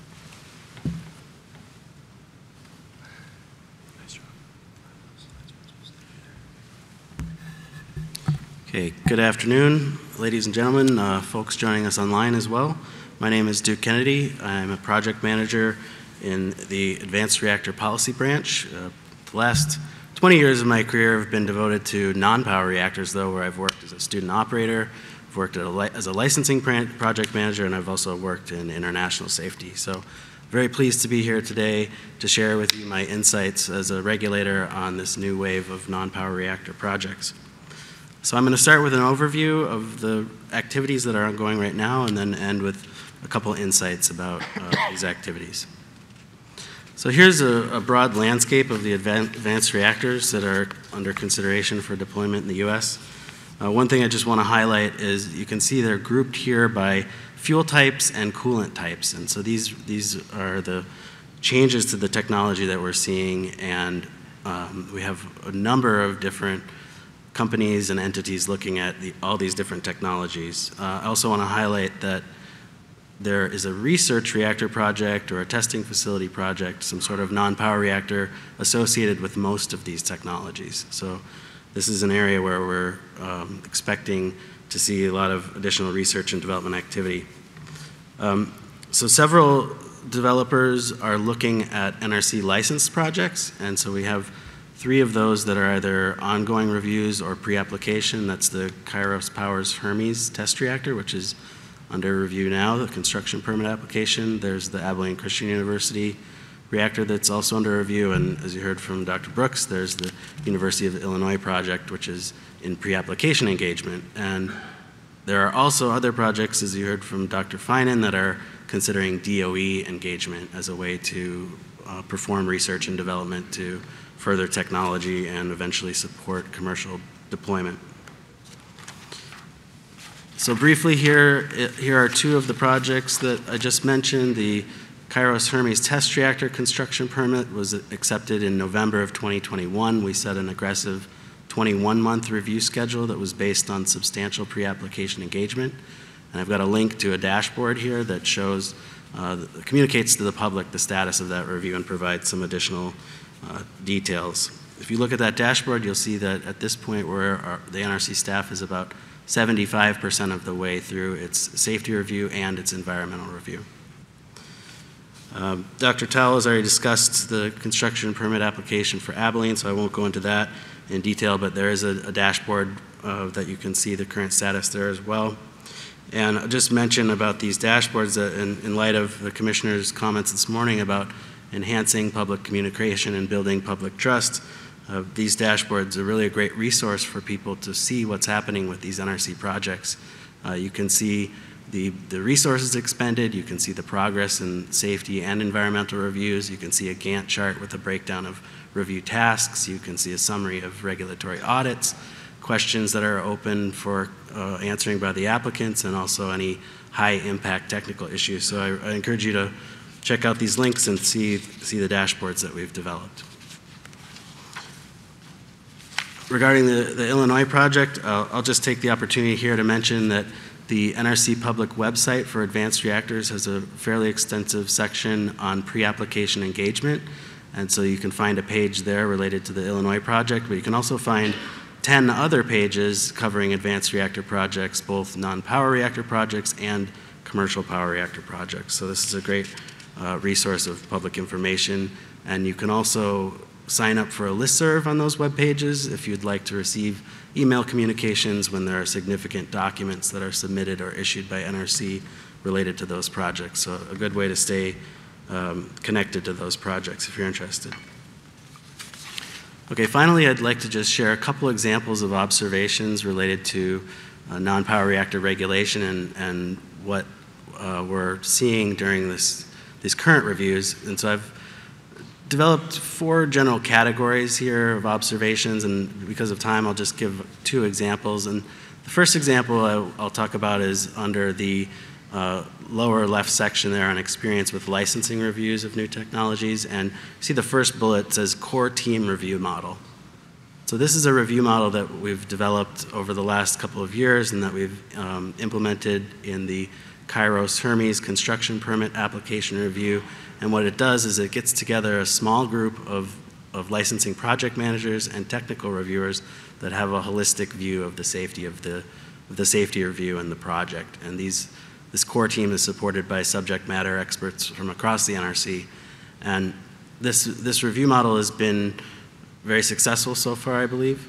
Okay, good afternoon, ladies and gentlemen, folks joining us online as well. My name is Duke Kennedy. I'm a project manager in the Advanced Reactor Policy Branch. The last 20 years of my career have been devoted to non-power reactors, though, where I've worked as a student operator, I've worked as a licensing project manager, and I've also worked in international safety. So very pleased to be here today to share with you my insights as a regulator on this new wave of non-power reactor projects. So I'm going to start with an overview of the activities that are ongoing right now, and then end with a couple insights about these activities. So here's a broad landscape of the advanced reactors that are under consideration for deployment in the U.S. One thing I just want to highlight is you can see they're grouped here by fuel types and coolant types. And so these are the changes to the technology that we're seeing, and we have a number of different companies and entities looking at all these different technologies. I also want to highlight that there is a research reactor project or a testing facility project, some sort of non-power reactor associated with most of these technologies. So this is an area where we're expecting to see a lot of additional research and development activity. So several developers are looking at NRC licensed projects, and so we have 3 of those that are either ongoing reviews or pre-application. That's the Kairos Power's Hermes test reactor, which is under review now, the construction permit application. There's the Abilene Christian University reactor that's also under review, and as you heard from Dr. Brooks, there's the University of Illinois project, which is in pre-application engagement. And there are also other projects, as you heard from Dr. Finan, that are considering DOE engagement as a way to perform research and development to further technology and eventually support commercial deployment. So briefly here are 2 of the projects that I just mentioned. The Kairos Hermes test reactor construction permit was accepted in November of 2021. We set an aggressive 21-month review schedule that was based on substantial pre-application engagement. And I've got a link to a dashboard here that shows, communicates to the public the status of that review and provides some additional details. If you look at that dashboard, you'll see that at this point the NRC staff is about 75% of the way through its safety review and its environmental review. Dr. Towle has already discussed the construction permit application for Abilene, so I won't go into that in detail, but there is a dashboard that you can see the current status there as well. And I'll just mention about these dashboards that in light of the Commissioner's comments this morning about enhancing public communication and building public trust, these dashboards are really a great resource for people to see what's happening with these NRC projects. You can see the resources expended, you can see the progress in safety and environmental reviews, you can see a Gantt chart with a breakdown of review tasks, you can see a summary of regulatory audits, questions that are open for answering by the applicants, and also any high impact technical issues. So I encourage you to check out these links and see the dashboards that we've developed. Regarding the Illinois project, I'll just take the opportunity here to mention that the NRC public website for advanced reactors has a fairly extensive section on pre-application engagement, and so you can find a page there related to the Illinois project, but you can also find 10 other pages covering advanced reactor projects, both non-power reactor projects and commercial power reactor projects. So this is a great resource of public information, and you can also sign up for a listserv on those web pages if you'd like to receive email communications when there are significant documents that are submitted or issued by NRC related to those projects. So a good way to stay connected to those projects if you're interested. Okay, finally, I'd like to just share a couple examples of observations related to non-power reactor regulation and what we're seeing during these current reviews. And so I've developed 4 general categories here of observations, and because of time, I'll just give 2 examples. And the first example I'll talk about is under the lower left section there on experience with licensing reviews of new technologies. And you see the first bullet says core team review model. So this is a review model that we've developed over the last couple of years and that we've implemented in the Kairos Hermes construction permit application review. And what it does is it gets together a small group of licensing project managers and technical reviewers that have a holistic view of the safety of the safety review and the project. And this core team is supported by subject matter experts from across the NRC. And this review model has been very successful so far, I believe.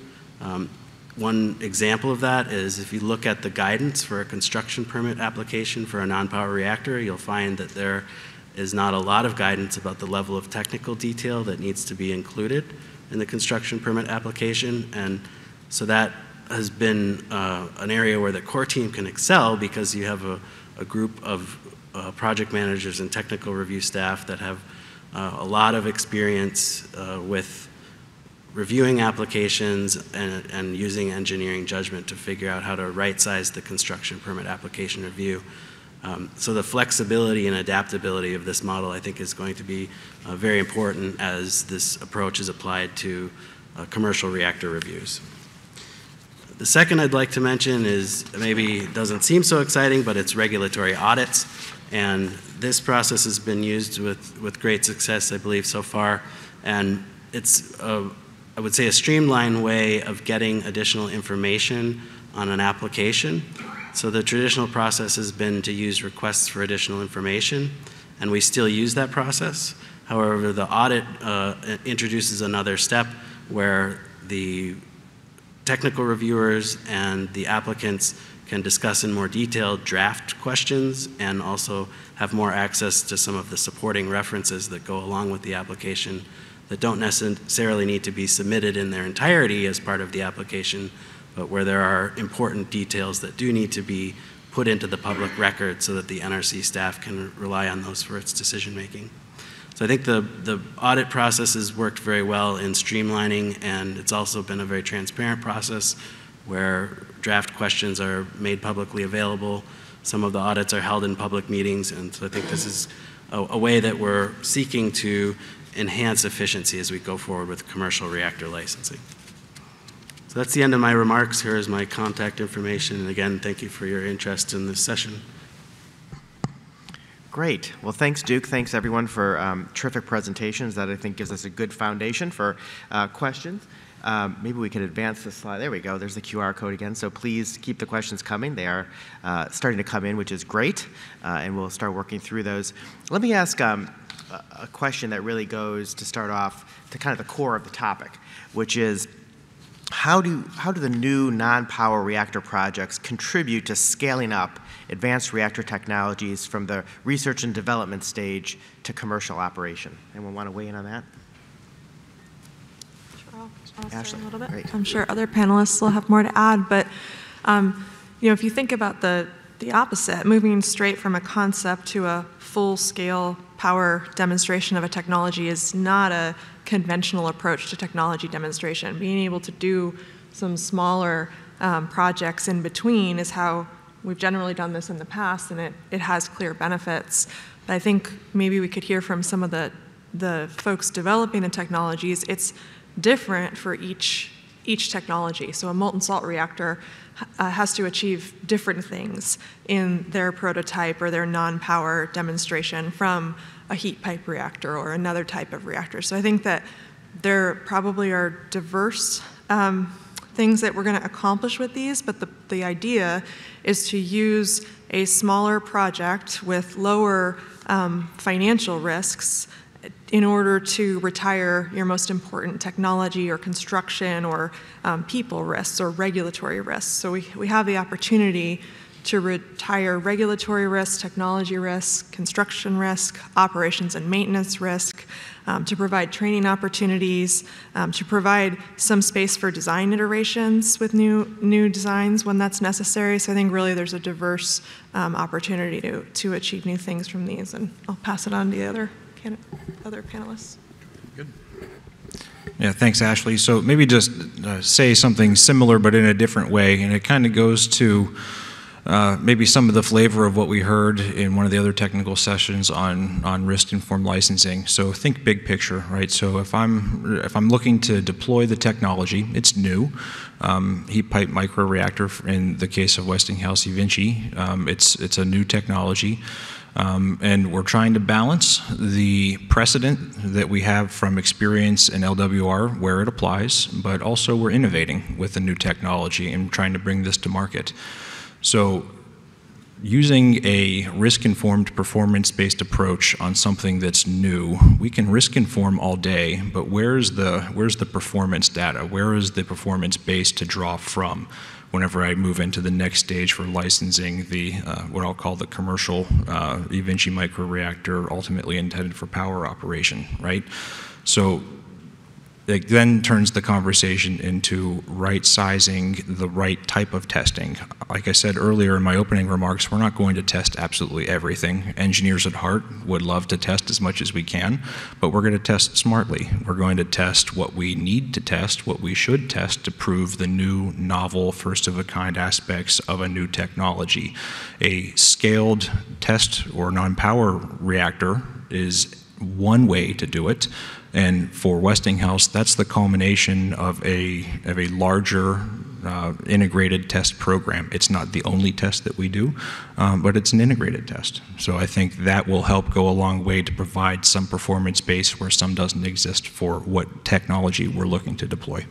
One example of that is if you look at the guidance for a construction permit application for a non-power reactor, you'll find that there is not a lot of guidance about the level of technical detail that needs to be included in the construction permit application. And so that has been an area where the core team can excel because you have a group of project managers and technical review staff that have a lot of experience with reviewing applications and using engineering judgment to figure out how to right-size the construction permit application review. So the flexibility and adaptability of this model, I think, is going to be very important as this approach is applied to commercial reactor reviews. The second I'd like to mention is maybe doesn't seem so exciting, but it's regulatory audits. And this process has been used with great success, I believe, so far. And it's I would say a streamlined way of getting additional information on an application. So the traditional process has been to use requests for additional information, and we still use that process. However, the audit introduces another step where the technical reviewers and the applicants can discuss in more detail draft questions and also have more access to some of the supporting references that go along with the application that don't necessarily need to be submitted in their entirety as part of the application, but where there are important details that do need to be put into the public record so that the NRC staff can rely on those for its decision making. So I think the audit process has worked very well in streamlining, and it's also been a very transparent process where draft questions are made publicly available. Some of the audits are held in public meetings, and so I think this is a way that we're seeking to enhance efficiency as we go forward with commercial reactor licensing. So that's the end of my remarks. Here is my contact information. And again, thank you for your interest in this session. Great. Well, thanks, Duke. Thanks, everyone, for terrific presentations. That, I think, gives us a good foundation for questions. Maybe we could advance the slide. There we go. There's the QR code again. So please keep the questions coming. They are starting to come in, which is great. And we'll start working through those. Let me ask a question that really goes to start off to kind of the core of the topic, which is how do the new non-power reactor projects contribute to scaling up advanced reactor technologies from the research and development stage to commercial operation? Anyone want to weigh in on that? Sure, I'll start a little bit. Great. I'm sure other panelists will have more to add, but if you think about the opposite, moving straight from a concept to a full-scale power demonstration of a technology is not a conventional approach to technology demonstration. Being able to do some smaller projects in between is how we've generally done this in the past, and it has clear benefits. But I think maybe we could hear from some of the folks developing the technologies. It's different for each technology. So a molten salt reactor has to achieve different things in their prototype or their non-power demonstration from a heat pipe reactor or another type of reactor. So I think that there probably are diverse things that we're going to accomplish with these, but the idea is to use a smaller project with lower financial risks in order to retire your most important technology or construction or people risks or regulatory risks. So we have the opportunity to retire regulatory risk, technology risk, construction risk, operations and maintenance risk, to provide training opportunities, to provide some space for design iterations with new designs when that's necessary. So I think really there's a diverse opportunity to achieve new things from these. And I'll pass it on to the other panelists. Good. Yeah, thanks, Ashley. So maybe just say something similar but in a different way, and it kind of goes to maybe some of the flavor of what we heard in one of the other technical sessions on risk-informed licensing. So think big picture, right? So if I'm looking to deploy the technology, it's new. Heat pipe microreactor, in the case of Westinghouse eVinci, it's a new technology. And we're trying to balance the precedent that we have from experience in LWR where it applies, but also we're innovating with the new technology and trying to bring this to market. So using a risk-informed, performance-based approach on something that's new, we can risk-inform all day, but where's the performance data? Where is the performance base to draw from whenever I move into the next stage for licensing the, what I'll call the commercial eVinci microreactor, ultimately intended for power operation, right? So it then turns the conversation into right-sizing the right type of testing. Like I said earlier in my opening remarks, we're not going to test absolutely everything. Engineers at heart would love to test as much as we can, but we're going to test smartly. We're going to test what we need to test, what we should test to prove the new, novel, first-of-a-kind aspects of a new technology. A scaled test or non-power reactor is one way to do it. And for Westinghouse, that's the culmination of a larger integrated test program. It's not the only test that we do, but it's an integrated test. So I think that will help go a long way to provide some performance base where some doesn't exist for what technology we're looking to deploy.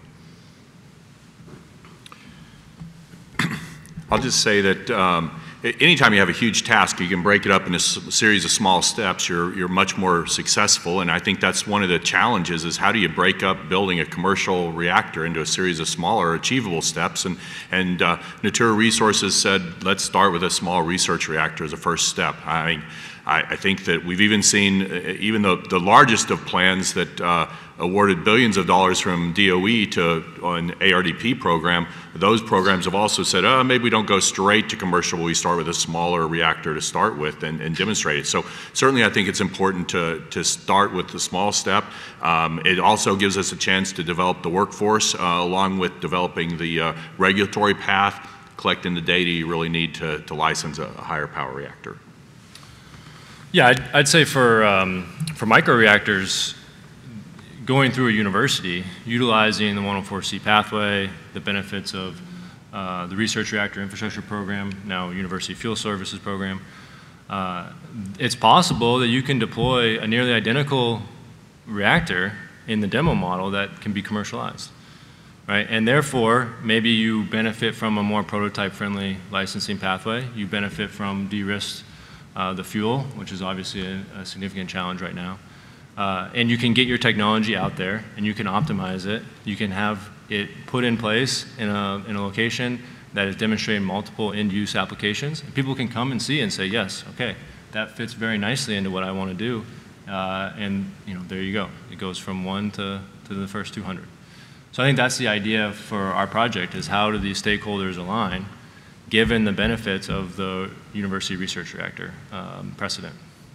I'll just say that anytime you have a huge task, you can break it up into a series of small steps, you're much more successful. And I think that's one of the challenges, is how do you break up building a commercial reactor into a series of smaller achievable steps. And Natura Resources said, let's start with a small research reactor as a first step. I think that we've even seen, even the largest of plans that awarded billions of dollars from DOE to an ARDP program, those programs have also said, oh, maybe we don't go straight to commercial, we start with a smaller reactor to start with and demonstrate it. So certainly I think it's important to start with the small step. It also gives us a chance to develop the workforce along with developing the regulatory path, collecting the data you really need to license a higher power reactor. Yeah, I'd say for microreactors, going through a university, utilizing the 104C pathway, the benefits of the Research Reactor Infrastructure Program, now University Fuel Services Program, it's possible that you can deploy a nearly identical reactor in the demo model that can be commercialized, right? And therefore, maybe you benefit from a more prototype-friendly licensing pathway. You benefit from de-risked the fuel, which is obviously a significant challenge right now. And you can get your technology out there, and you can optimize it. You can have it put in place in a location that is demonstrating multiple end-use applications. And people can come and see and say, yes, okay, that fits very nicely into what I want to do. And there you go. It goes from 1 to the first 200. So I think that's the idea for our project, is how do these stakeholders align given the benefits of the university research reactor precedent.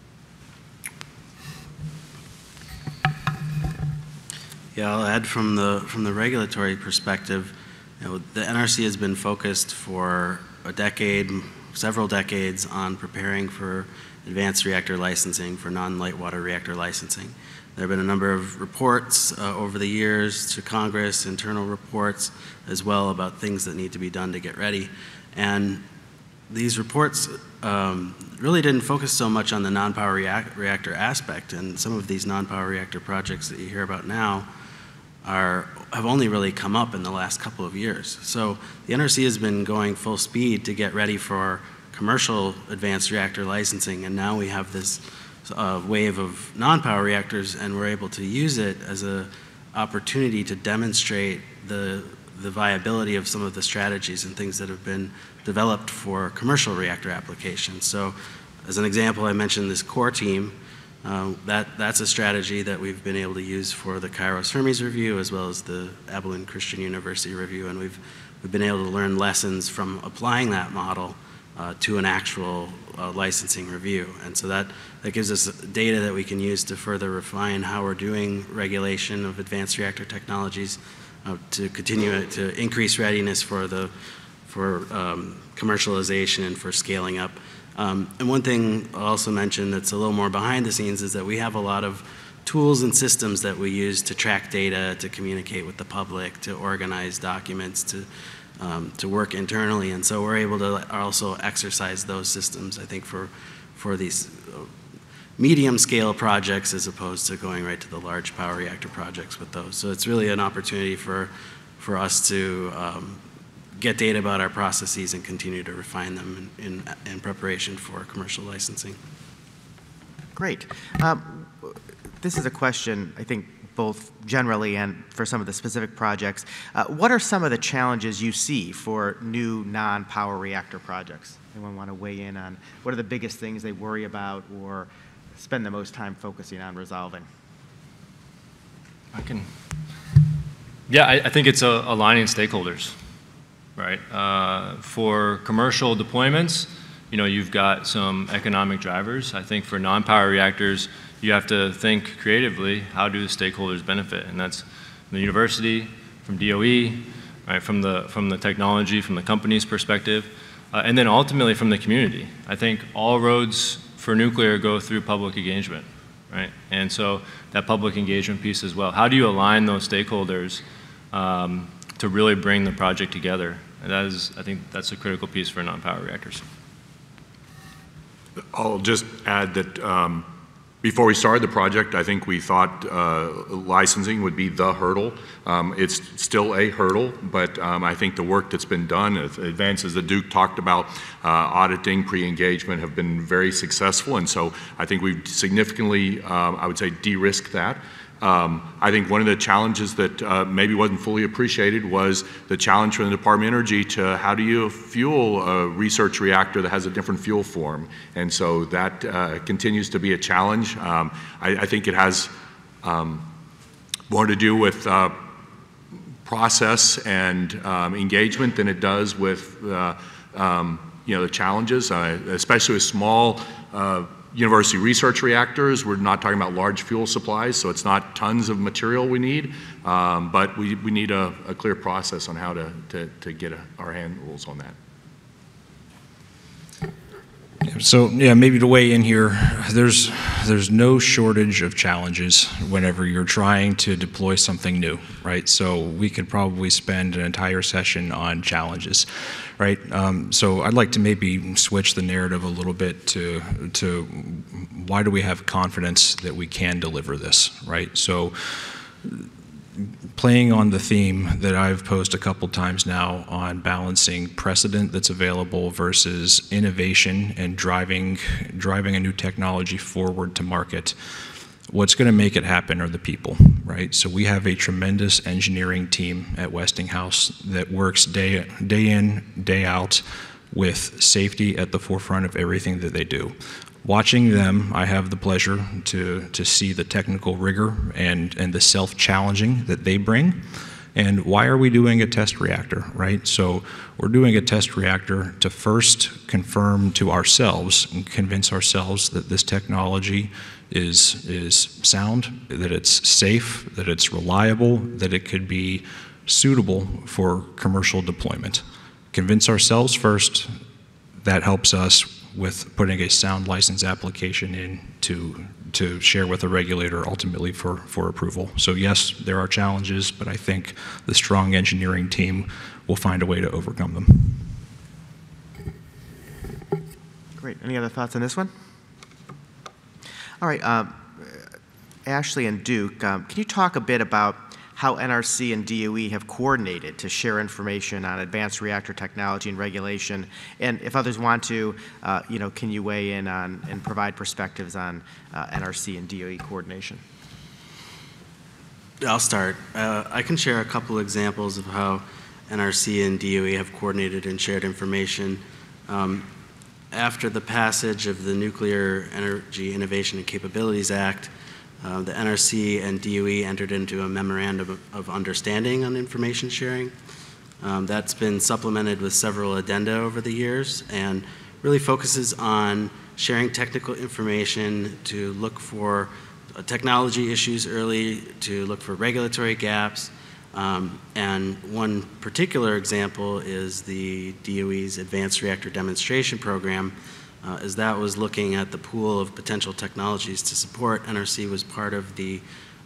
Yeah, I'll add from the regulatory perspective, the NRC has been focused for a decade, several decades, on preparing for advanced reactor licensing, for non-light water reactor licensing. There have been a number of reports over the years to Congress, internal reports as well, about things that need to be done to get ready. And these reports really didn't focus so much on the non-power reactor aspect, and some of these non-power reactor projects that you hear about now have only really come up in the last couple of years. So the NRC has been going full speed to get ready for commercial advanced reactor licensing, and now we have this wave of non-power reactors, and we're able to use it as an opportunity to demonstrate the the viability of some of the strategies and things that have been developed for commercial reactor applications. So as an example, I mentioned this core team. That's a strategy that we've been able to use for the Kairos Hermes review as well as the Abilene Christian University review, and we've been able to learn lessons from applying that model to an actual licensing review. And so that gives us data that we can use to further refine how we're doing regulation of advanced reactor technologies to continue to increase readiness for commercialization and for scaling up. And one thing I'll also mention that's a little more behind the scenes is that we have a lot of tools and systems that we use to track data, to communicate with the public, to organize documents, to work internally. And so we're able to also exercise those systems, I think, for these medium scale projects as opposed to going right to the large power reactor projects with those. So it's really an opportunity for us to get data about our processes and continue to refine them in preparation for commercial licensing. Great. This is a question, I think, both generally and for some of the specific projects. What are some of the challenges you see for new non-power reactor projects? Anyone want to weigh in on what are the biggest things they worry about or spend the most time focusing on resolving? Yeah, I think it's aligning stakeholders, right? For commercial deployments, you've got some economic drivers. I think for non-power reactors, you have to think creatively, how do the stakeholders benefit? And that's from the university, from DOE, right, from the technology, from the company's perspective, and then ultimately from the community. I think all roads for nuclear go through public engagement, right? And so that public engagement piece as well. How do you align those stakeholders to really bring the project together? And I think that's a critical piece for non-power reactors. I'll just add that before we started the project, I think we thought licensing would be the hurdle. It's still a hurdle, but I think the work that's been done, advances that Duke talked about, auditing, pre-engagement, have been very successful, and so I think we've significantly, I would say, de-risked that. I think one of the challenges that maybe wasn't fully appreciated was the challenge from the Department of Energy to how do you fuel a research reactor that has a different fuel form, and so that continues to be a challenge. I think it has more to do with process and engagement than it does with the challenges, especially with small university research reactors. We're not talking about large fuel supplies, so it's not tons of material we need, but we need a clear process on how to get our hand rules on that. So yeah, maybe to weigh in here, there's no shortage of challenges whenever you're trying to deploy something new, right? So we could probably spend an entire session on challenges, right? So I'd like to maybe switch the narrative a little bit to why do we have confidence that we can deliver this, right? So playing on the theme that I've posed a couple times now on balancing precedent that's available versus innovation and driving a new technology forward to market, what's going to make it happen are the people, right? So we have a tremendous engineering team at Westinghouse that works day in, day out with safety at the forefront of everything that they do. Watching them, I have the pleasure to see the technical rigor and the self-challenging that they bring. And why are we doing a test reactor, right? So we're doing a test reactor to first confirm to ourselves and convince ourselves that this technology is sound, that it's safe, that it's reliable, that it could be suitable for commercial deployment. Convince ourselves first. That helps us with putting a sound license application in to share with the regulator ultimately for approval. So yes, there are challenges, but I think the strong engineering team will find a way to overcome them. Great. Any other thoughts on this one? All right. Ashley and Duke, can you talk a bit about how NRC and DOE have coordinated to share information on advanced reactor technology and regulation? And if others want to, can you weigh in on and provide perspectives on NRC and DOE coordination? I'll start. I can share a couple examples of how NRC and DOE have coordinated and shared information. After the passage of the Nuclear Energy Innovation and Capabilities Act, the NRC and DOE entered into a memorandum of understanding on information sharing. That's been supplemented with several addenda over the years and really focuses on sharing technical information to look for technology issues early, to look for regulatory gaps. And one particular example is the DOE's Advanced Reactor Demonstration Program, as that was looking at the pool of potential technologies to support. NRC was part of the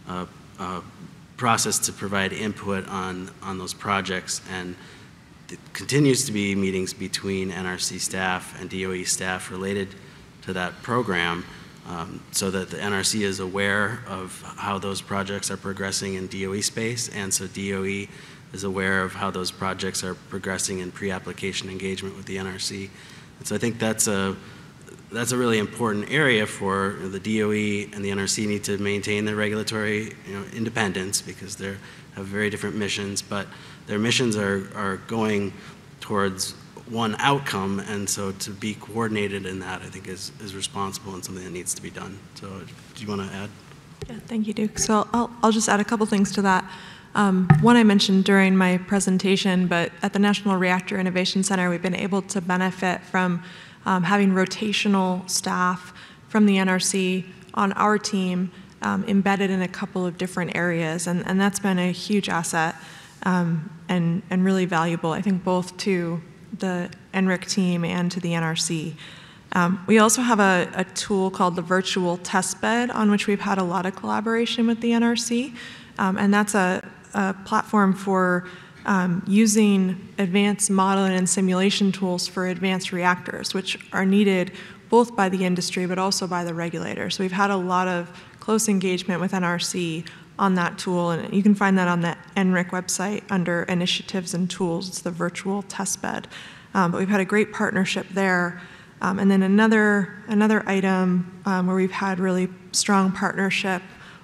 process to provide input on those projects, and it continues to be meetings between NRC staff and DOE staff related to that program, so that the NRC is aware of how those projects are progressing in DOE space, and so DOE is aware of how those projects are progressing in pre-application engagement with the NRC. And so I think that's a really important area for the DOE, and the NRC need to maintain their regulatory independence, because they have very different missions, but their missions are going towards one outcome, and so to be coordinated in that, I think, is responsible and something that needs to be done. So do you want to add? Yeah, thank you, Duke. So I'll just add a couple things to that. One I mentioned during my presentation, but at the National Reactor Innovation Center, we've been able to benefit from having rotational staff from the NRC on our team embedded in a couple of different areas, and that's been a huge asset and really valuable, I think, both to the NRIC team and to the NRC. We also have a tool called the Virtual Testbed, on which we've had a lot of collaboration with the NRC, and that's a platform for using advanced modeling and simulation tools for advanced reactors, which are needed both by the industry but also by the regulators. So we've had a lot of close engagement with NRC on that tool, and you can find that on the NRIC website under Initiatives and Tools. It's the Virtual Testbed. But we've had a great partnership there. And then another item where we've had really strong partnership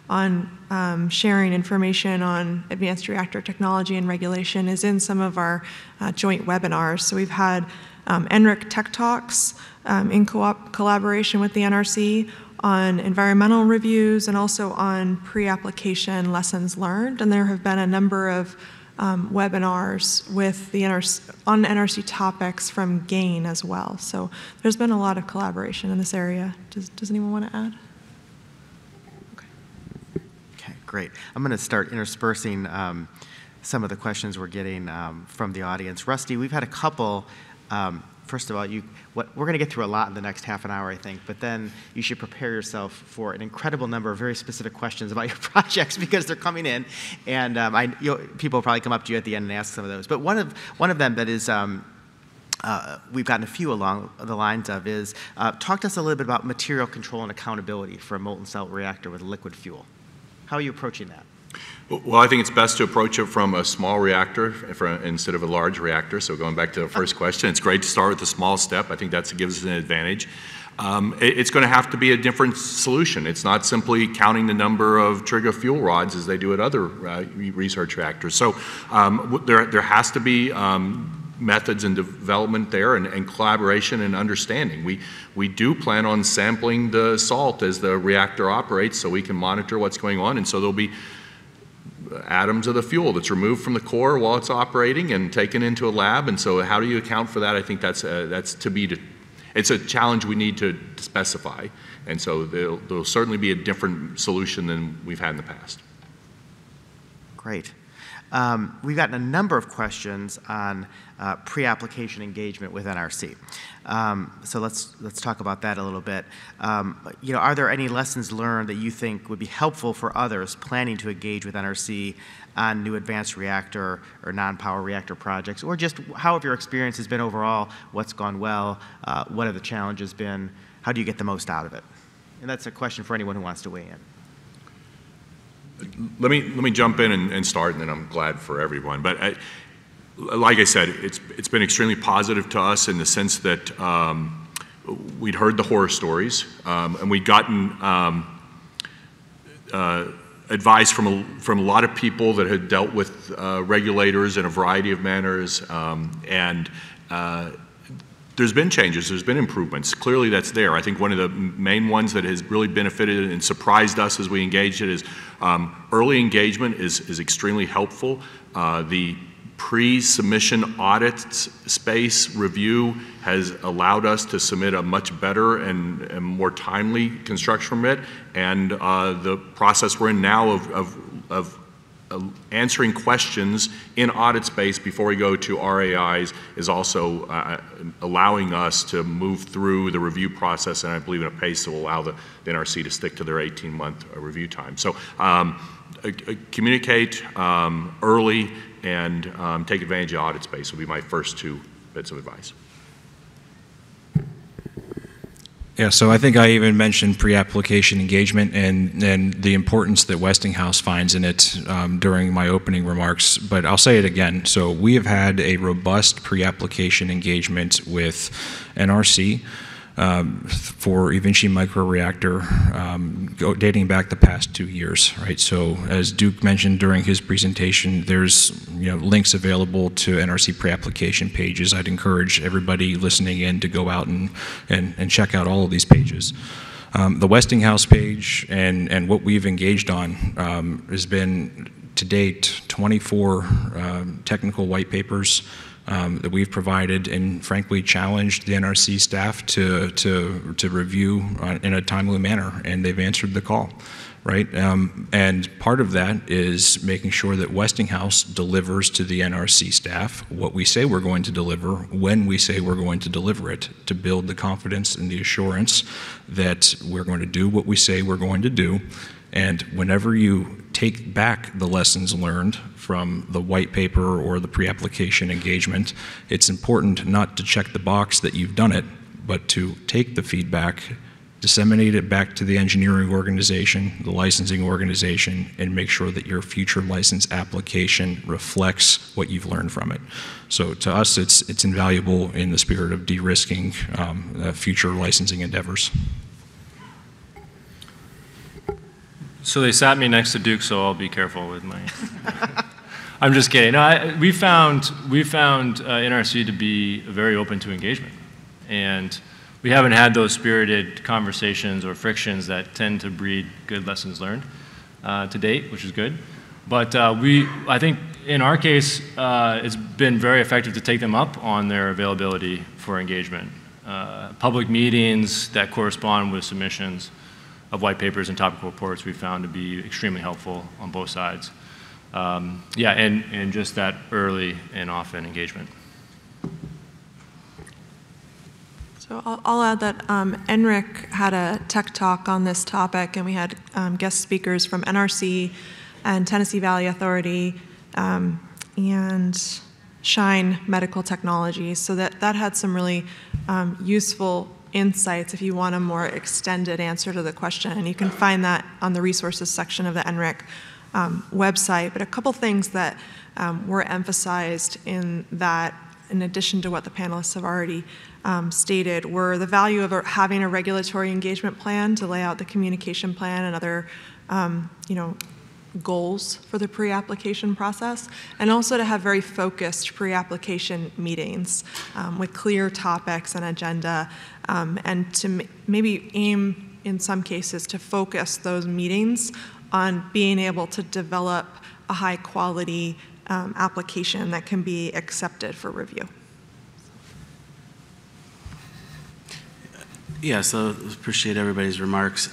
on sharing information on advanced reactor technology and regulation is in some of our joint webinars. So we've had NRIC Tech Talks in collaboration with the NRC on environmental reviews and also on pre-application lessons learned. And there have been a number of webinars with the on NRC topics from GAIN as well. So there's been a lot of collaboration in this area. Does anyone want to add? Okay, great. I'm going to start interspersing some of the questions we're getting from the audience. Rusty, we've had a couple. First of all, we're going to get through a lot in the next half an hour, I think, but then you should prepare yourself for an incredible number of very specific questions about your projects, because they're coming in, and people will probably come up to you at the end and ask some of those. But one of them that is we've gotten a few along the lines of is, talk to us a little bit about material control and accountability for a molten salt reactor with liquid fuel. How are you approaching that? Well, I think it's best to approach it from a small reactor instead of a large reactor. So going back to the first question, it's great to start with a small step. I think that gives us an advantage. It's going to have to be a different solution. It's not simply counting the number of trigger fuel rods as they do at other research reactors. So there has to be methods and development there, and collaboration and understanding. We do plan on sampling the salt as the reactor operates, so we can monitor what's going on, and so there'll be atoms of the fuel that's removed from the core while it's operating and taken into a lab. And so how do you account for that? I think it's a challenge we need to specify. And so there'll certainly be a different solution than we've had in the past. Great. We've gotten a number of questions on pre-application engagement with NRC. So let's talk about that a little bit. Are there any lessons learned that you think would be helpful for others planning to engage with NRC on new advanced reactor or non-power reactor projects, or just how have your experience has been overall? What's gone well? What have the challenges been? How do you get the most out of it? And that's a question for anyone who wants to weigh in. Let me jump in and start, and then I'm glad for everyone. But like I said, it's been extremely positive to us in the sense that we'd heard the horror stories, and we'd gotten advice from a lot of people that had dealt with regulators in a variety of manners, and there's been changes, there's been improvements. Clearly that's there. I think one of the main ones that has really benefited and surprised us as we engaged it is early engagement is extremely helpful. The pre-submission audit space review has allowed us to submit a much better and more timely construction permit, and the process we're in now of answering questions in audit space before we go to RAIs is also allowing us to move through the review process, and I believe in a pace that will allow the NRC to stick to their 18-month review time. So communicate early and take advantage of audit space would be my first two bits of advice. Yeah, so I think I even mentioned pre-application engagement and the importance that Westinghouse finds in it during my opening remarks, but I'll say it again. So we have had a robust pre-application engagement with NRC for eVinci microreactor dating back the past 2 years, right? So as Duke mentioned during his presentation, there's links available to NRC pre-application pages. I'd encourage everybody listening in to go out and check out all of these pages. The Westinghouse page and what we've engaged on has been to date 24 technical white papers that we've provided, and frankly challenged the NRC staff to review in a timely manner, and they've answered the call, right? And part of that is making sure that Westinghouse delivers to the NRC staff what we say we're going to deliver when we say we're going to deliver it, to build the confidence and the assurance that we're going to do what we say we're going to do. And whenever you take back the lessons learned from the white paper or the pre-application engagement, it's important not to check the box that you've done it, but to take the feedback, disseminate it back to the engineering organization, the licensing organization, and make sure that your future license application reflects what you've learned from it. So to us, it's invaluable in the spirit of de-risking future licensing endeavors. So they sat me next to Duke, so I'll be careful with my. I'm just kidding. No, we found NRC to be very open to engagement, and we haven't had those spirited conversations or frictions that tend to breed good lessons learned to date, which is good. But I think in our case, it's been very effective to take them up on their availability for engagement. Public meetings that correspond with submissions of white papers and topical reports we found to be extremely helpful on both sides. Yeah, and just that early and often engagement. So I'll add that NRIC had a tech talk on this topic, and we had guest speakers from NRC and Tennessee Valley Authority and Shine Medical Technologies. So that had some really useful insights if you want a more extended answer to the question. And you can find that on the resources section of the NRIC website. But a couple things that were emphasized in that, in addition to what the panelists have already stated, were the value of having a regulatory engagement plan to lay out the communication plan and other goals for the pre-application process, and also to have very focused pre-application meetings with clear topics and agenda, and to maybe aim, in some cases, to focus those meetings on being able to develop a high-quality application that can be accepted for review. Yeah, so appreciate everybody's remarks.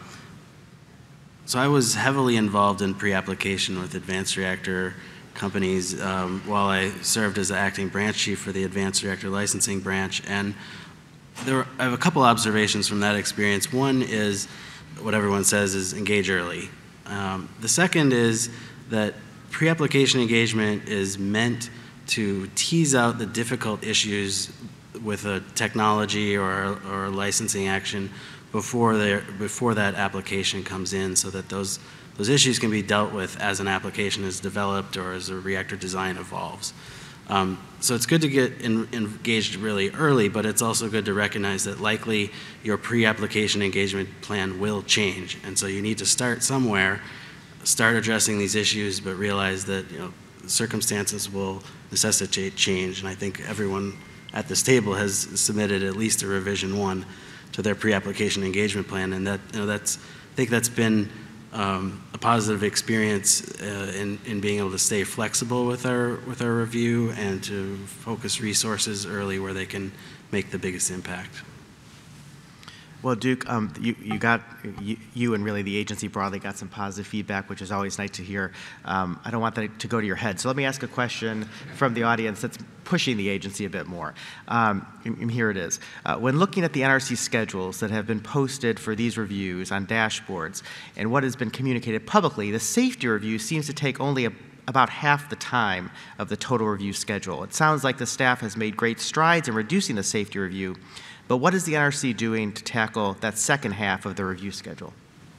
So I was heavily involved in pre-application with advanced reactor companies while I served as the acting branch chief for the advanced reactor licensing branch. And I have a couple observations from that experience. One is what everyone says is engage early. The second is that pre-application engagement is meant to tease out the difficult issues with a technology or a licensing action before that application comes in, so that those issues can be dealt with as an application is developed or as a reactor design evolves. So it's good to get engaged really early, but it's also good to recognize that likely your pre-application engagement plan will change, and so you need to start somewhere start addressing these issues, but realize that circumstances will necessitate change. And I think everyone at this table has submitted at least a revision 1 to their pre-application engagement plan, and that I think that's been a positive experience in being able to stay flexible with our review and to focus resources early where they can make the biggest impact. Well, Duke, you and really the agency broadly got some positive feedback, which is always nice to hear. I don't want that to go to your head. So let me ask a question from the audience that's pushing the agency a bit more. And here it is. When looking at the NRC schedules that have been posted for these reviews on dashboards and what has been communicated publicly, the safety review seems to take only about half the time of the total review schedule. It sounds like the staff has made great strides in reducing the safety review, but what is the NRC doing to tackle that second half of the review schedule?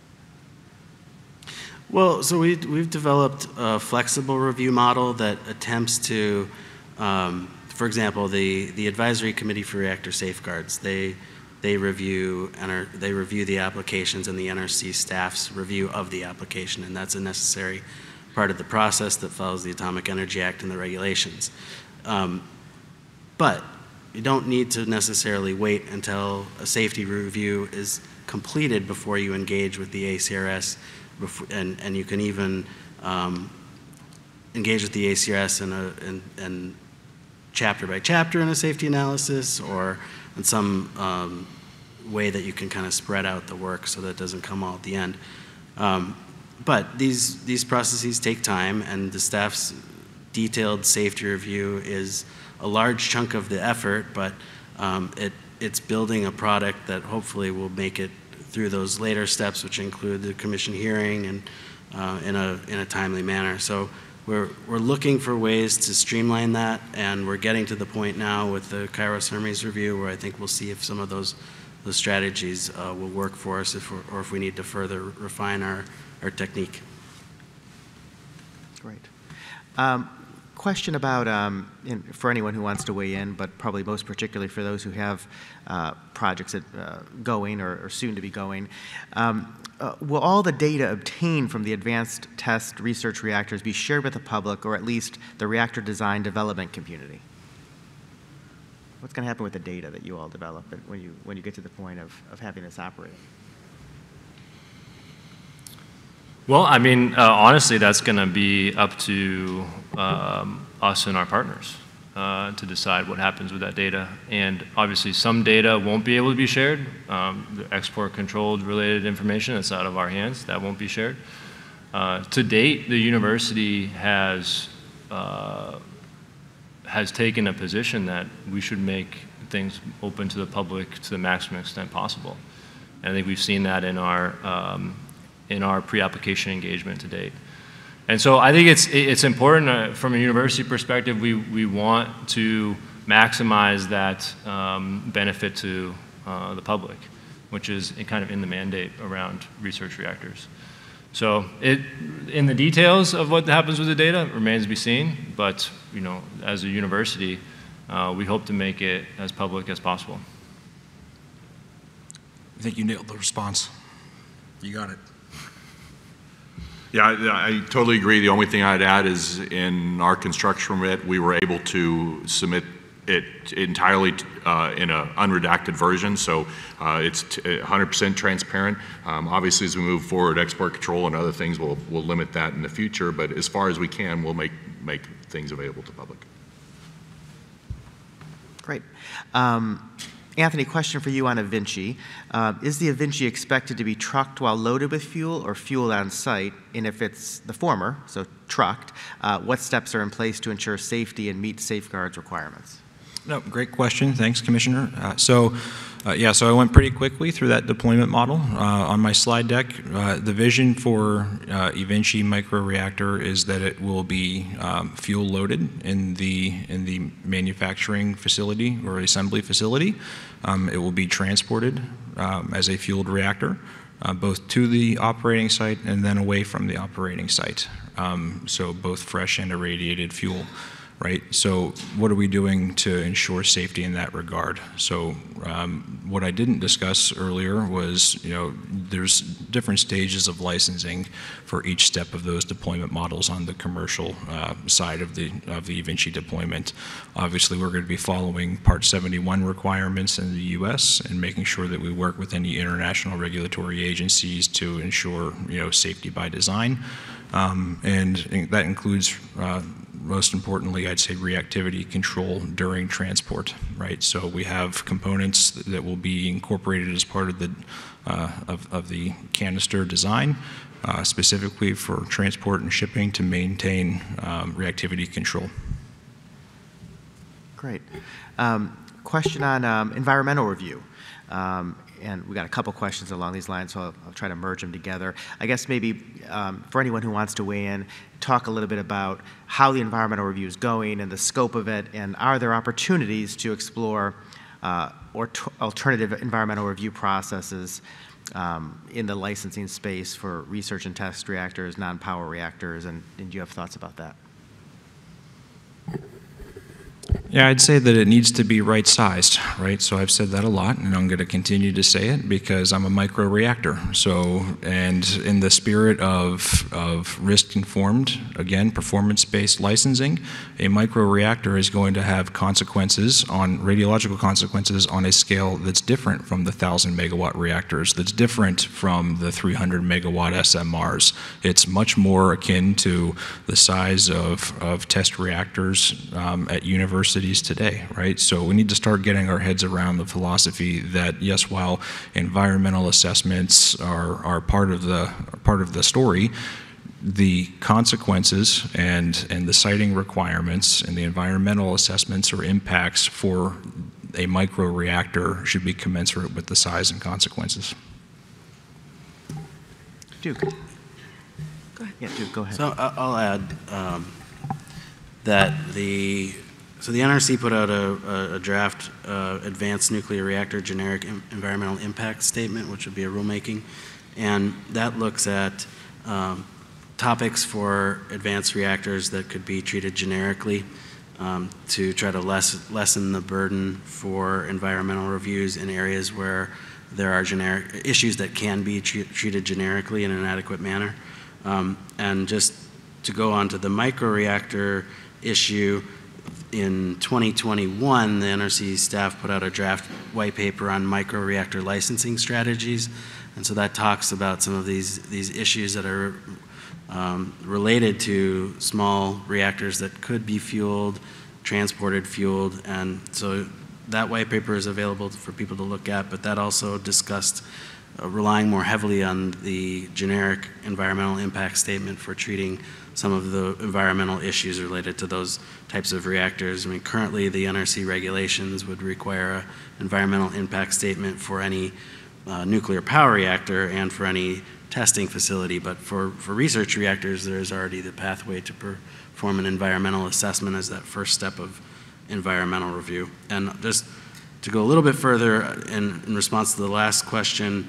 Well, so we've developed a flexible review model that attempts to, for example, the Advisory Committee for Reactor Safeguards, they review the applications, and the NRC staff's review of the application, and that's a necessary part of the process that follows the Atomic Energy Act and the regulations. But you don't need to necessarily wait until a safety review is completed before you engage with the ACRS, and you can even engage with the ACRS in chapter by chapter in a safety analysis, or in some way that you can kind of spread out the work so that it doesn't come all at the end. But these processes take time, and the staff's detailed safety review is a large chunk of the effort, but it's building a product that hopefully will make it through those later steps, which include the commission hearing and in a timely manner. So we're looking for ways to streamline that, and we're getting to the point now with the Kairos Hermes review where I think we'll see if some of those strategies will work for us, or if we need to further refine our technique. Great. Question about, for anyone who wants to weigh in, but probably most particularly for those who have projects going or soon to be going, will all the data obtained from the advanced test research reactors be shared with the public, or at least the reactor design development community? What's going to happen with the data that you all develop when you get to the point of having this operating? Well, I mean, honestly, that's going to be up to us and our partners to decide what happens with that data. And obviously, some data won't be able to be shared. The export-controlled related information that's out of our hands, that won't be shared. To date, the university has taken a position that we should make things open to the public to the maximum extent possible. And I think we've seen that in our pre-application engagement to date. And so I think it's important from a university perspective, we want to maximize that benefit to the public, which is kind of in the mandate around research reactors. So in the details of what happens with the data remains to be seen, but as a university, we hope to make it as public as possible. I think you nailed the response. You got it. Yeah, I totally agree. The only thing I'd add is in our construction permit, we were able to submit it entirely in an unredacted version, so it's 100% transparent. Obviously, as we move forward, export control and other things will limit that in the future, but as far as we can, we'll make things available to the public. Great. Anthony, question for you on Evinci. Is the Evinci expected to be trucked while loaded with fuel or fueled on site? And if it's the former, so trucked, what steps are in place to ensure safety and meet safeguards requirements? No, great question. Thanks, Commissioner. So I went pretty quickly through that deployment model. On my slide deck, the vision for Evinci microreactor is that it will be fuel loaded in the manufacturing facility or assembly facility. It will be transported as a fueled reactor, both to the operating site and then away from the operating site. So both fresh and irradiated fuel. right? So what are we doing to ensure safety in that regard? So what I didn't discuss earlier was, there's different stages of licensing for each step of those deployment models on the commercial side of the eVinci deployment. Obviously, we're going to be following Part 71 requirements in the U.S. and making sure that we work with any international regulatory agencies to ensure, safety by design. And that includes, most importantly, I'd say reactivity control during transport, right? So we have components that will be incorporated as part of the canister design, specifically for transport and shipping to maintain reactivity control. Great. Question on environmental review. And we got a couple questions along these lines, so I'll try to merge them together. I guess maybe for anyone who wants to weigh in, talk a little bit about how the environmental review is going and the scope of it, and are there opportunities to explore alternative environmental review processes in the licensing space for research and test reactors, non-power reactors, and do you have thoughts about that? Yeah, I'd say that it needs to be right-sized, right? So I've said that a lot, and I'm going to continue to say it because I'm a micro-reactor. So, and in the spirit of risk-informed, again, performance-based licensing, a micro-reactor is going to have consequences on radiological consequences on a scale that's different from the 1,000-megawatt reactors, that's different from the 300-megawatt SMRs. It's much more akin to the size of test reactors at universities today, right? So we need to start getting our heads around the philosophy that, yes, while environmental assessments are part of the story, the consequences and the siting requirements and the environmental assessments or impacts for a micro-reactor should be commensurate with the size and consequences. Duke. Go ahead. Yeah, Duke, go ahead. So I'll add that the NRC put out a draft advanced nuclear reactor generic environmental impact statement, which would be a rulemaking, and that looks at topics for advanced reactors that could be treated generically to try to lessen the burden for environmental reviews in areas where there are generic issues that can be treated generically in an adequate manner. And just to go on to the microreactor issue, in 2021, the NRC staff put out a draft white paper on microreactor licensing strategies, and so that talks about some of these issues that are related to small reactors that could be fueled, transported, fueled, and so that white paper is available for people to look at, but that also discussed relying more heavily on the generic environmental impact statement for treating some of the environmental issues related to those types of reactors. I mean, currently the NRC regulations would require an environmental impact statement for any nuclear power reactor and for any testing facility, but for research reactors, there's already the pathway to perform an environmental assessment as that first step of environmental review. And just to go a little bit further in response to the last question,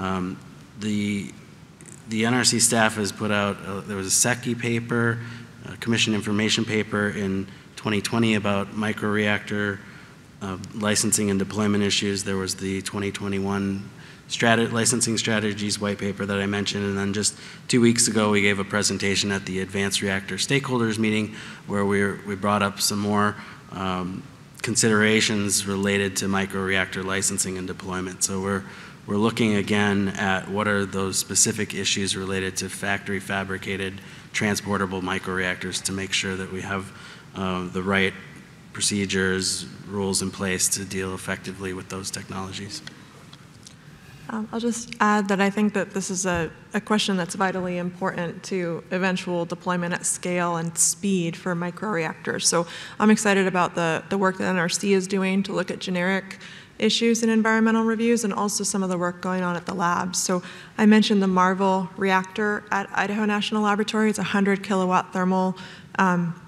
the NRC staff has put out, there was a SECI paper, a commission information paper in 2020 about microreactor licensing and deployment issues. There was the 2021 licensing strategies white paper that I mentioned, and then just 2 weeks ago we gave a presentation at the Advanced Reactor Stakeholders Meeting where we brought up some more considerations related to microreactor licensing and deployment. So we're looking again at what are those specific issues related to factory fabricated transportable microreactors to make sure that we have the right procedures, rules in place to deal effectively with those technologies. I'll just add that I think that this is a question that's vitally important to eventual deployment at scale and speed for microreactors. So I'm excited about the work that NRC is doing to look at generic issues in environmental reviews and also some of the work going on at the labs. So I mentioned the Marvel reactor at Idaho National Laboratory. It's a 100 kilowatt thermal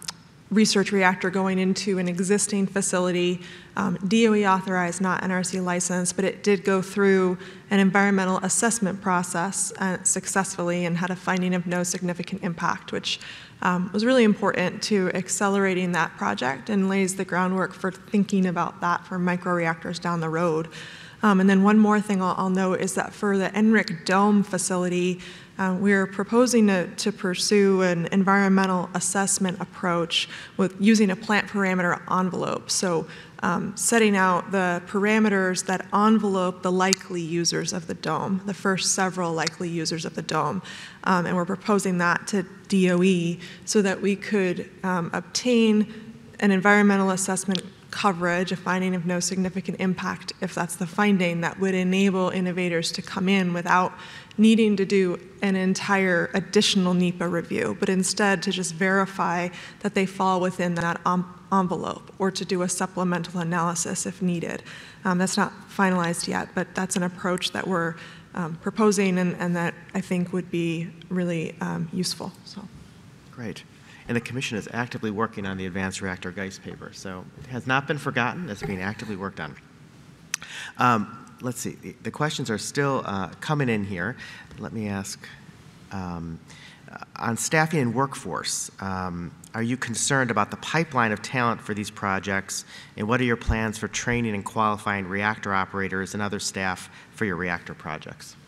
research reactor going into an existing facility, DOE authorized, not NRC licensed, but it did go through an environmental assessment process successfully and had a finding of no significant impact, which was really important to accelerating that project and lays the groundwork for thinking about that for microreactors down the road. And then one more thing I'll note is that for the NRC Dome facility, we're proposing to pursue an environmental assessment approach with using a plant parameter envelope. So setting out the parameters that envelope the likely users of the dome, the first several likely users of the dome. And we're proposing that to DOE so that we could obtain an environmental assessment coverage, a finding of no significant impact, if that's the finding, that would enable innovators to come in without needing to do an entire additional NEPA review, but instead to just verify that they fall within that envelope, or to do a supplemental analysis if needed. That's not finalized yet, but that's an approach that we're proposing and that I think would be really useful. So. Great. And the Commission is actively working on the Advanced Reactor GEIS paper, so it has not been forgotten. It's being actively worked on. Let's see. The questions are still coming in here. Let me ask, on staffing and workforce, are you concerned about the pipeline of talent for these projects, and what are your plans for training and qualifying reactor operators and other staff for your reactor projects?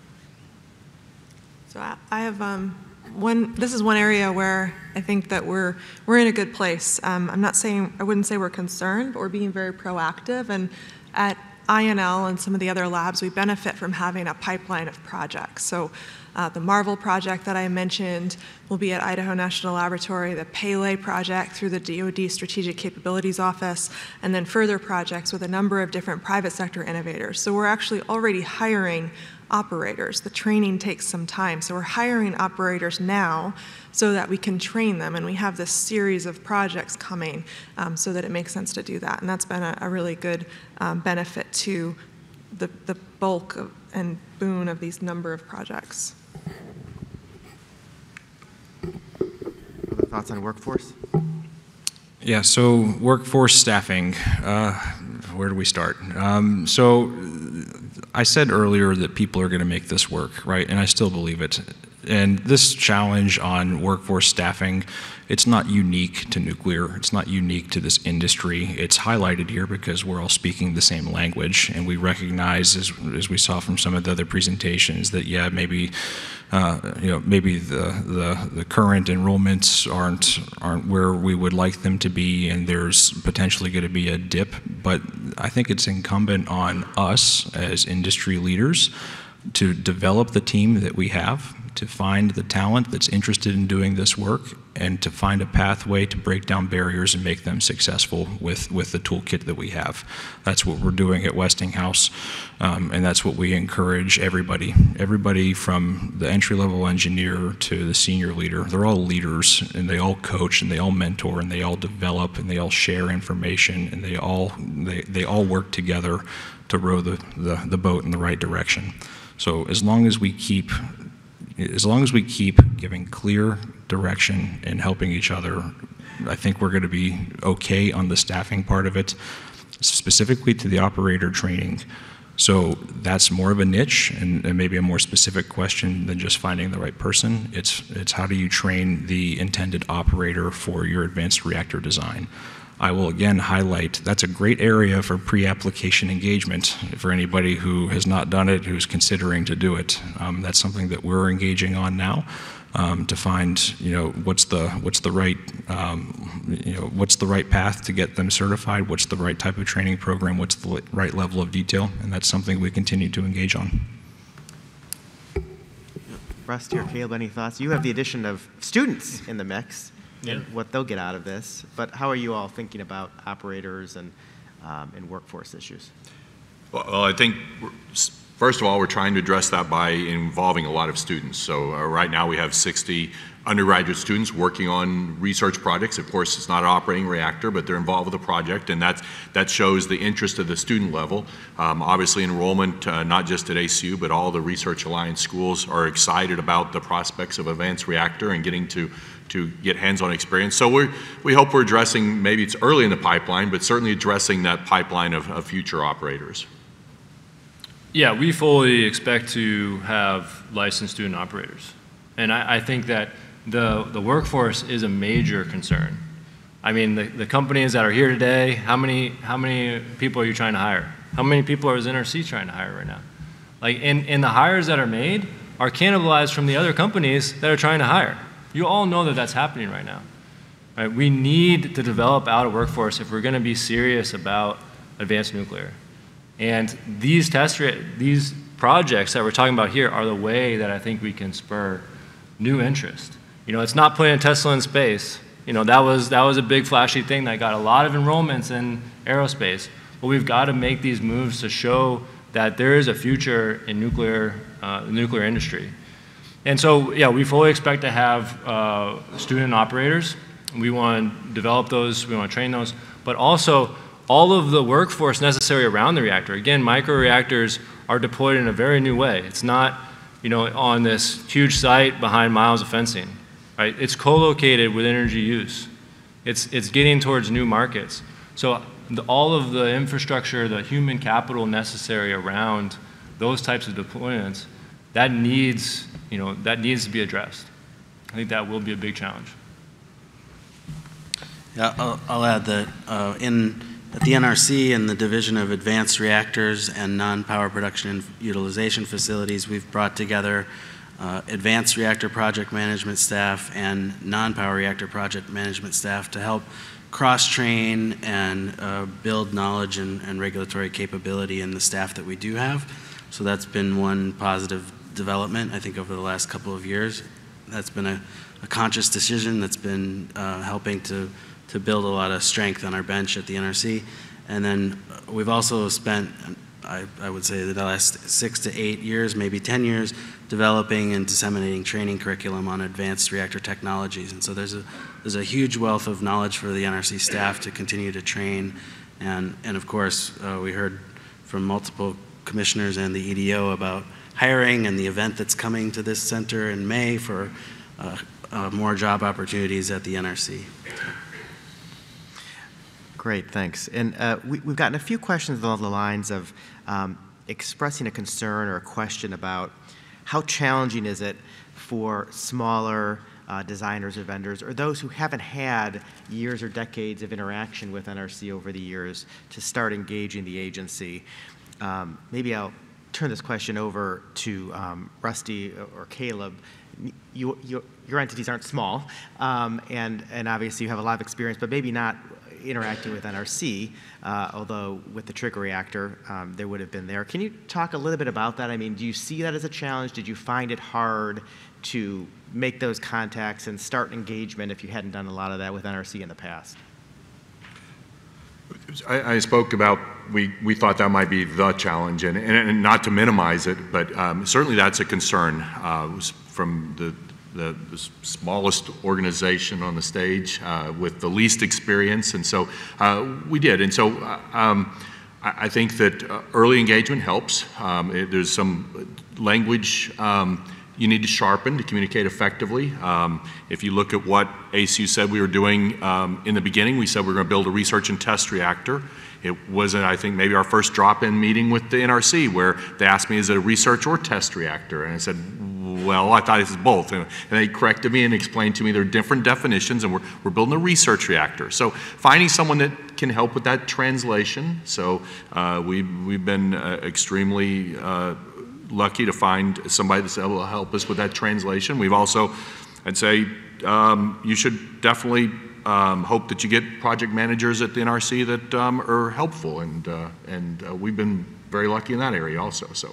So I have this is one area where I think that we're in a good place. I wouldn't say we're concerned, but we're being very proactive. And at INL and some of the other labs, we benefit from having a pipeline of projects. So the MARVEL project that I mentioned will be at Idaho National Laboratory, the Pele project through the DoD Strategic Capabilities Office, and then further projects with a number of different private sector innovators. So we're actually already hiring operators. The training takes some time. So we're hiring operators now so that we can train them, and we have this series of projects coming so that it makes sense to do that. And that's been a really good benefit to the bulk and boon of these number of projects. Other thoughts on workforce? Yeah, so workforce staffing, where do we start? So I said earlier that people are going to make this work, right? And I still believe it. And this challenge on workforce staffing, it's not unique to nuclear. It's not unique to this industry. It's highlighted here because we're all speaking the same language, and we recognize, as we saw from some of the other presentations, that yeah, maybe maybe the current enrollments aren't where we would like them to be, and there's potentially going to be a dip. But I think it's incumbent on us as industry leaders to develop the team that we have, to find the talent that's interested in doing this work, and to find a pathway to break down barriers and make them successful with the toolkit that we have. That's what we're doing at Westinghouse, and that's what we encourage everybody from the entry-level engineer to the senior leader. They're all leaders, and they all coach, and they all mentor, and they all develop, and they all share information, and they all work together to row the boat in the right direction. So as long as we keep giving clear direction and helping each other, I think we're going to be okay on the staffing part of it, specifically to the operator training. So that's more of a niche and maybe a more specific question than just finding the right person. It's how do you train the intended operator for your advanced reactor design. I will again highlight that's a great area for pre-application engagement for anybody who has not done it, who's considering to do it. That's something that we're engaging on now to find, what's the right path to get them certified, what's the right type of training program, what's the right level of detail, and that's something we continue to engage on. Rusty or Caleb, any thoughts? You have the addition of students in the mix. Yeah. And what they'll get out of this, but how are you all thinking about operators and workforce issues? Well, I think First of all, we're trying to address that by involving a lot of students. So right now we have 60 undergraduate students working on research projects. Of course, it's not an operating reactor, but they're involved with the project, and that shows the interest of the student level. Obviously, enrollment, not just at ACU, but all the Research Alliance schools are excited about the prospects of advanced reactor and getting to get hands-on experience. So we hope we're addressing, maybe it's early in the pipeline, but certainly addressing that pipeline of future operators. Yeah, we fully expect to have licensed student operators. And I think that the workforce is a major concern. I mean, the companies that are here today, how many people are you trying to hire? How many people is NRC trying to hire right now? Like, and the hires that are made are cannibalized from the other companies that are trying to hire. You all know that that's happening right now. Right? We need to develop out a workforce if we're going to be serious about advanced nuclear. And these projects that we're talking about here are the way that I think we can spur new interest. You know, it's not putting a Tesla in space. You know, that was a big flashy thing that got a lot of enrollments in aerospace. But we've got to make these moves to show that there is a future in nuclear, the nuclear industry. And so, yeah, we fully expect to have student operators. We want to develop those, we want to train those, but also all of the workforce necessary around the reactor. Again, microreactors are deployed in a very new way. It's not, you know, on this huge site behind miles of fencing, right? It's co-located with energy use. It's getting towards new markets. So all of the infrastructure, the human capital necessary around those types of deployments, that needs to be addressed. I think that will be a big challenge. Yeah, I'll add that at the NRC and the Division of Advanced Reactors and Non-Power Production and Utilization Facilities, we've brought together advanced reactor project management staff and non-power reactor project management staff to help cross-train and build knowledge and regulatory capability in the staff that we do have. So that's been one positive development, I think, over the last couple of years. That's been a conscious decision that's been helping to build a lot of strength on our bench at the NRC. And then we've also spent, I would say, the last 6 to 8 years, maybe 10 years, developing and disseminating training curriculum on advanced reactor technologies. And so there's a huge wealth of knowledge for the NRC staff to continue to train. And of course, we heard from multiple commissioners and the EDO about hiring and the event that's coming to this center in May for more job opportunities at the NRC. Great, thanks. And we've gotten a few questions along the lines of expressing a concern or a question about how challenging is it for smaller designers or vendors or those who haven't had years or decades of interaction with NRC over the years to start engaging the agency. Maybe I'll turn this question over to Rusty or Caleb. Your entities aren't small, and obviously you have a lot of experience, but maybe not interacting with NRC, although with the trigger reactor, there would have been there. Can you talk a little bit about that? I mean, do you see that as a challenge? Did you find it hard to make those contacts and start engagement if you hadn't done a lot of that with NRC in the past? I spoke about, we thought that might be the challenge, and not to minimize it, but certainly that's a concern. It was from the smallest organization on the stage with the least experience, and so we did. And so I think that early engagement helps. There's some language you need to sharpen to communicate effectively. If you look at what ACU said we were doing in the beginning, we said we were going to build a research and test reactor. It wasn't, I think, maybe our first drop-in meeting with the NRC where they asked me, is it a research or test reactor? And I said, well, I thought it was both. And they corrected me and explained to me there are different definitions, and we're building a research reactor. So finding someone that can help with that translation. So we've been extremely lucky to find somebody that's able to help us with that translation. We've also, I'd say, you should definitely hope that you get project managers at the NRC that are helpful, and we've been very lucky in that area also. So.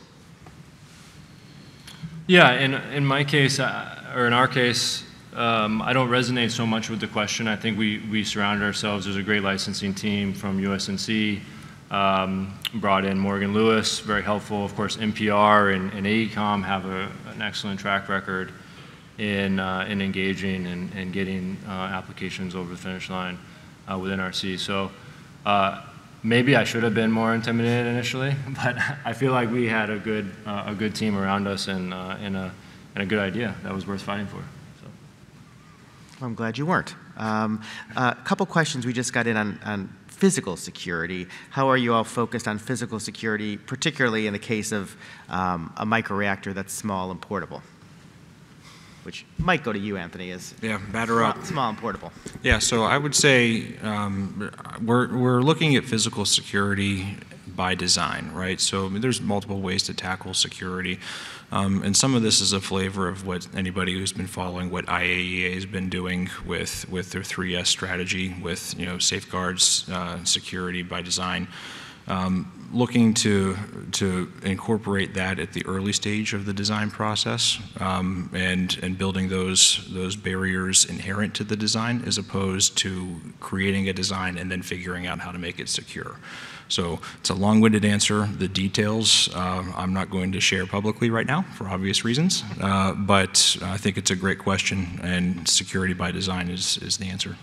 Yeah, in my case, or in our case, I don't resonate so much with the question. I think we surrounded ourselves. There's a great licensing team from USNC. brought in Morgan Lewis, very helpful. Of course, NPR and AECOM have an excellent track record in engaging and getting applications over the finish line with NRC. So maybe I should have been more intimidated initially, but I feel like we had a good team around us and a good idea that was worth fighting for. So. Well, I'm glad you weren't. A couple questions we just got in on physical security. How are you all focused on physical security, particularly in the case of a microreactor that's small and portable? Which might go to you, Anthony, is batter up. Small and portable. Yeah, so I would say we're looking at physical security by design, right? So I mean, there's multiple ways to tackle security. And some of this is a flavor of what anybody who's been following what IAEA has been doing with their 3S strategy, with safeguards, security by design. Looking to incorporate that at the early stage of the design process, and building those barriers inherent to the design, as opposed to creating a design and then figuring out how to make it secure. So it's a long-winded answer. The details I'm not going to share publicly right now for obvious reasons, but I think it's a great question, and security by design is the answer.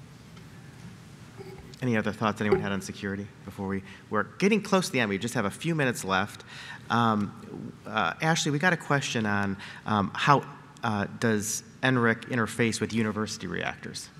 Any other thoughts anyone had on security before we're getting close to the end? We just have a few minutes left. Ashley, we got a question on how does NRIC interface with university reactors?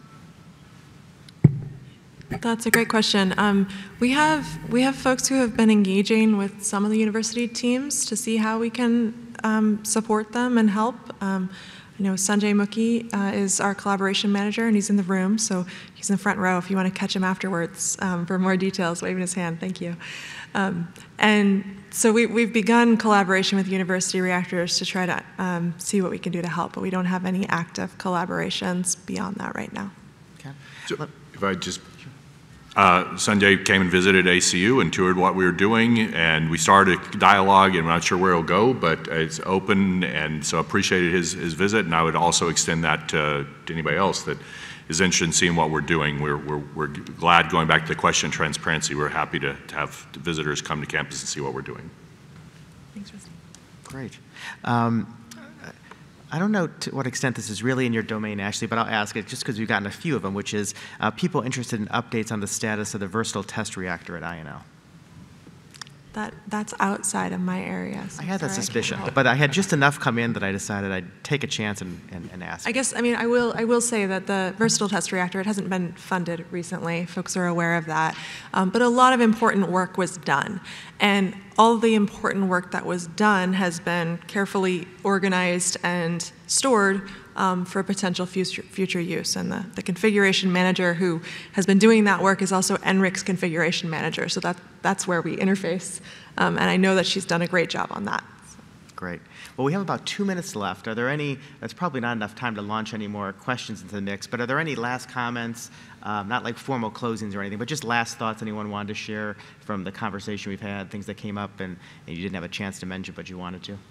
That's a great question. We have folks who have been engaging with some of the university teams to see how we can support them and help. I know Sanjay Mukhi is our collaboration manager, and he's in the room, so he's in the front row if you want to catch him afterwards for more details, waving his hand. Thank you. And so we've begun collaboration with university reactors to try to see what we can do to help, but we don't have any active collaborations beyond that right now. Okay. So if I just Sanjay came and visited ACU and toured what we were doing, and we started a dialogue, and I'm not sure where it'll go, but it's open, and so appreciated his visit, and I would also extend that to anybody else that is interested in seeing what we're doing. We're glad, going back to the question of transparency, we're happy to have visitors come to campus and see what we're doing. Thanks, Rusty. Great. I don't know to what extent this is really in your domain, Ashley, but I'll ask it just because we've gotten a few of them, which is people interested in updates on the status of the versatile test reactor at INL. That's outside of my area. So I had that suspicion, but but I had just enough come in that I decided I'd take a chance and ask. I guess, I mean, I will say that the versatile test reactor, it hasn't been funded recently. Folks are aware of that. But a lot of important work was done. And all the important work that was done has been carefully organized and stored for potential future use. And the configuration manager who has been doing that work is also NRIC's configuration manager. So that's where we interface. And I know that she's done a great job on that. Great. Well, we have about 2 minutes left. Are there any, that's probably not enough time to launch any more questions into the mix, but are there any last comments, not like formal closings or anything, but just last thoughts anyone wanted to share from the conversation we've had, things that came up and you didn't have a chance to mention but you wanted to?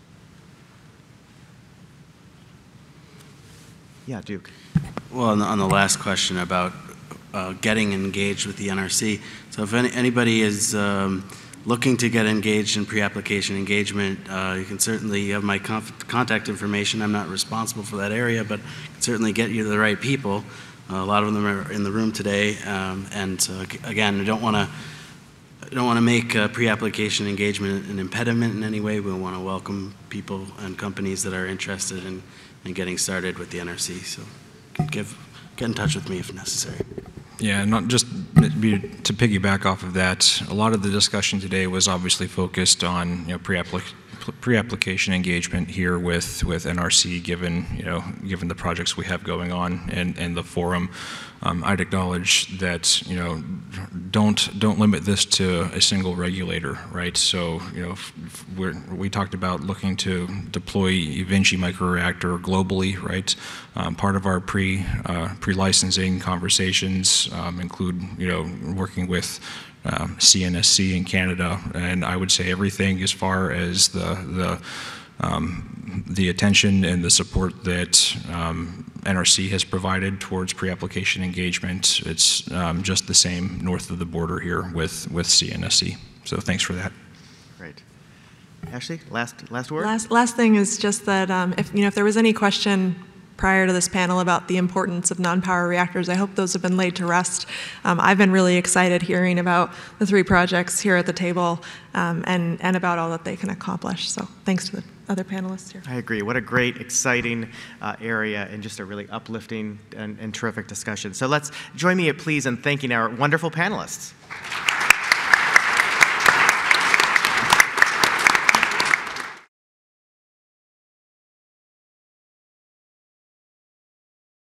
Yeah, Duke. Well, on the last question about getting engaged with the NRC, so if anybody is looking to get engaged in pre-application engagement, you can certainly have my contact information. I'm not responsible for that area, but I can certainly get you to the right people. A lot of them are in the room today, and so again, I don't want to make pre-application engagement an impediment in any way. We want to welcome people and companies that are interested in getting started with the NRC. So get in touch with me if necessary. Yeah, not just to piggyback off of that, a lot of the discussion today was obviously focused on pre-application engagement here with NRC, given the projects we have going on and the forum. I'd acknowledge that don't limit this to a single regulator, right? So we talked about looking to deploy eVinci microreactor globally, right? Part of our pre-licensing conversations include working with CNSC in Canada, and I would say everything as far as the the attention and the support that NRC has provided towards pre-application engagement. It's just the same north of the border here with CNSC. So thanks for that. Great. Ashley, last word? Last thing is just that if there was any question prior to this panel about the importance of non-power reactors, I hope those have been laid to rest. I've been really excited hearing about the 3 projects here at the table and about all that they can accomplish. So thanks to the other panelists here. I agree. What a great, exciting area and just a really uplifting and terrific discussion. So let's join me, please, in thanking our wonderful panelists.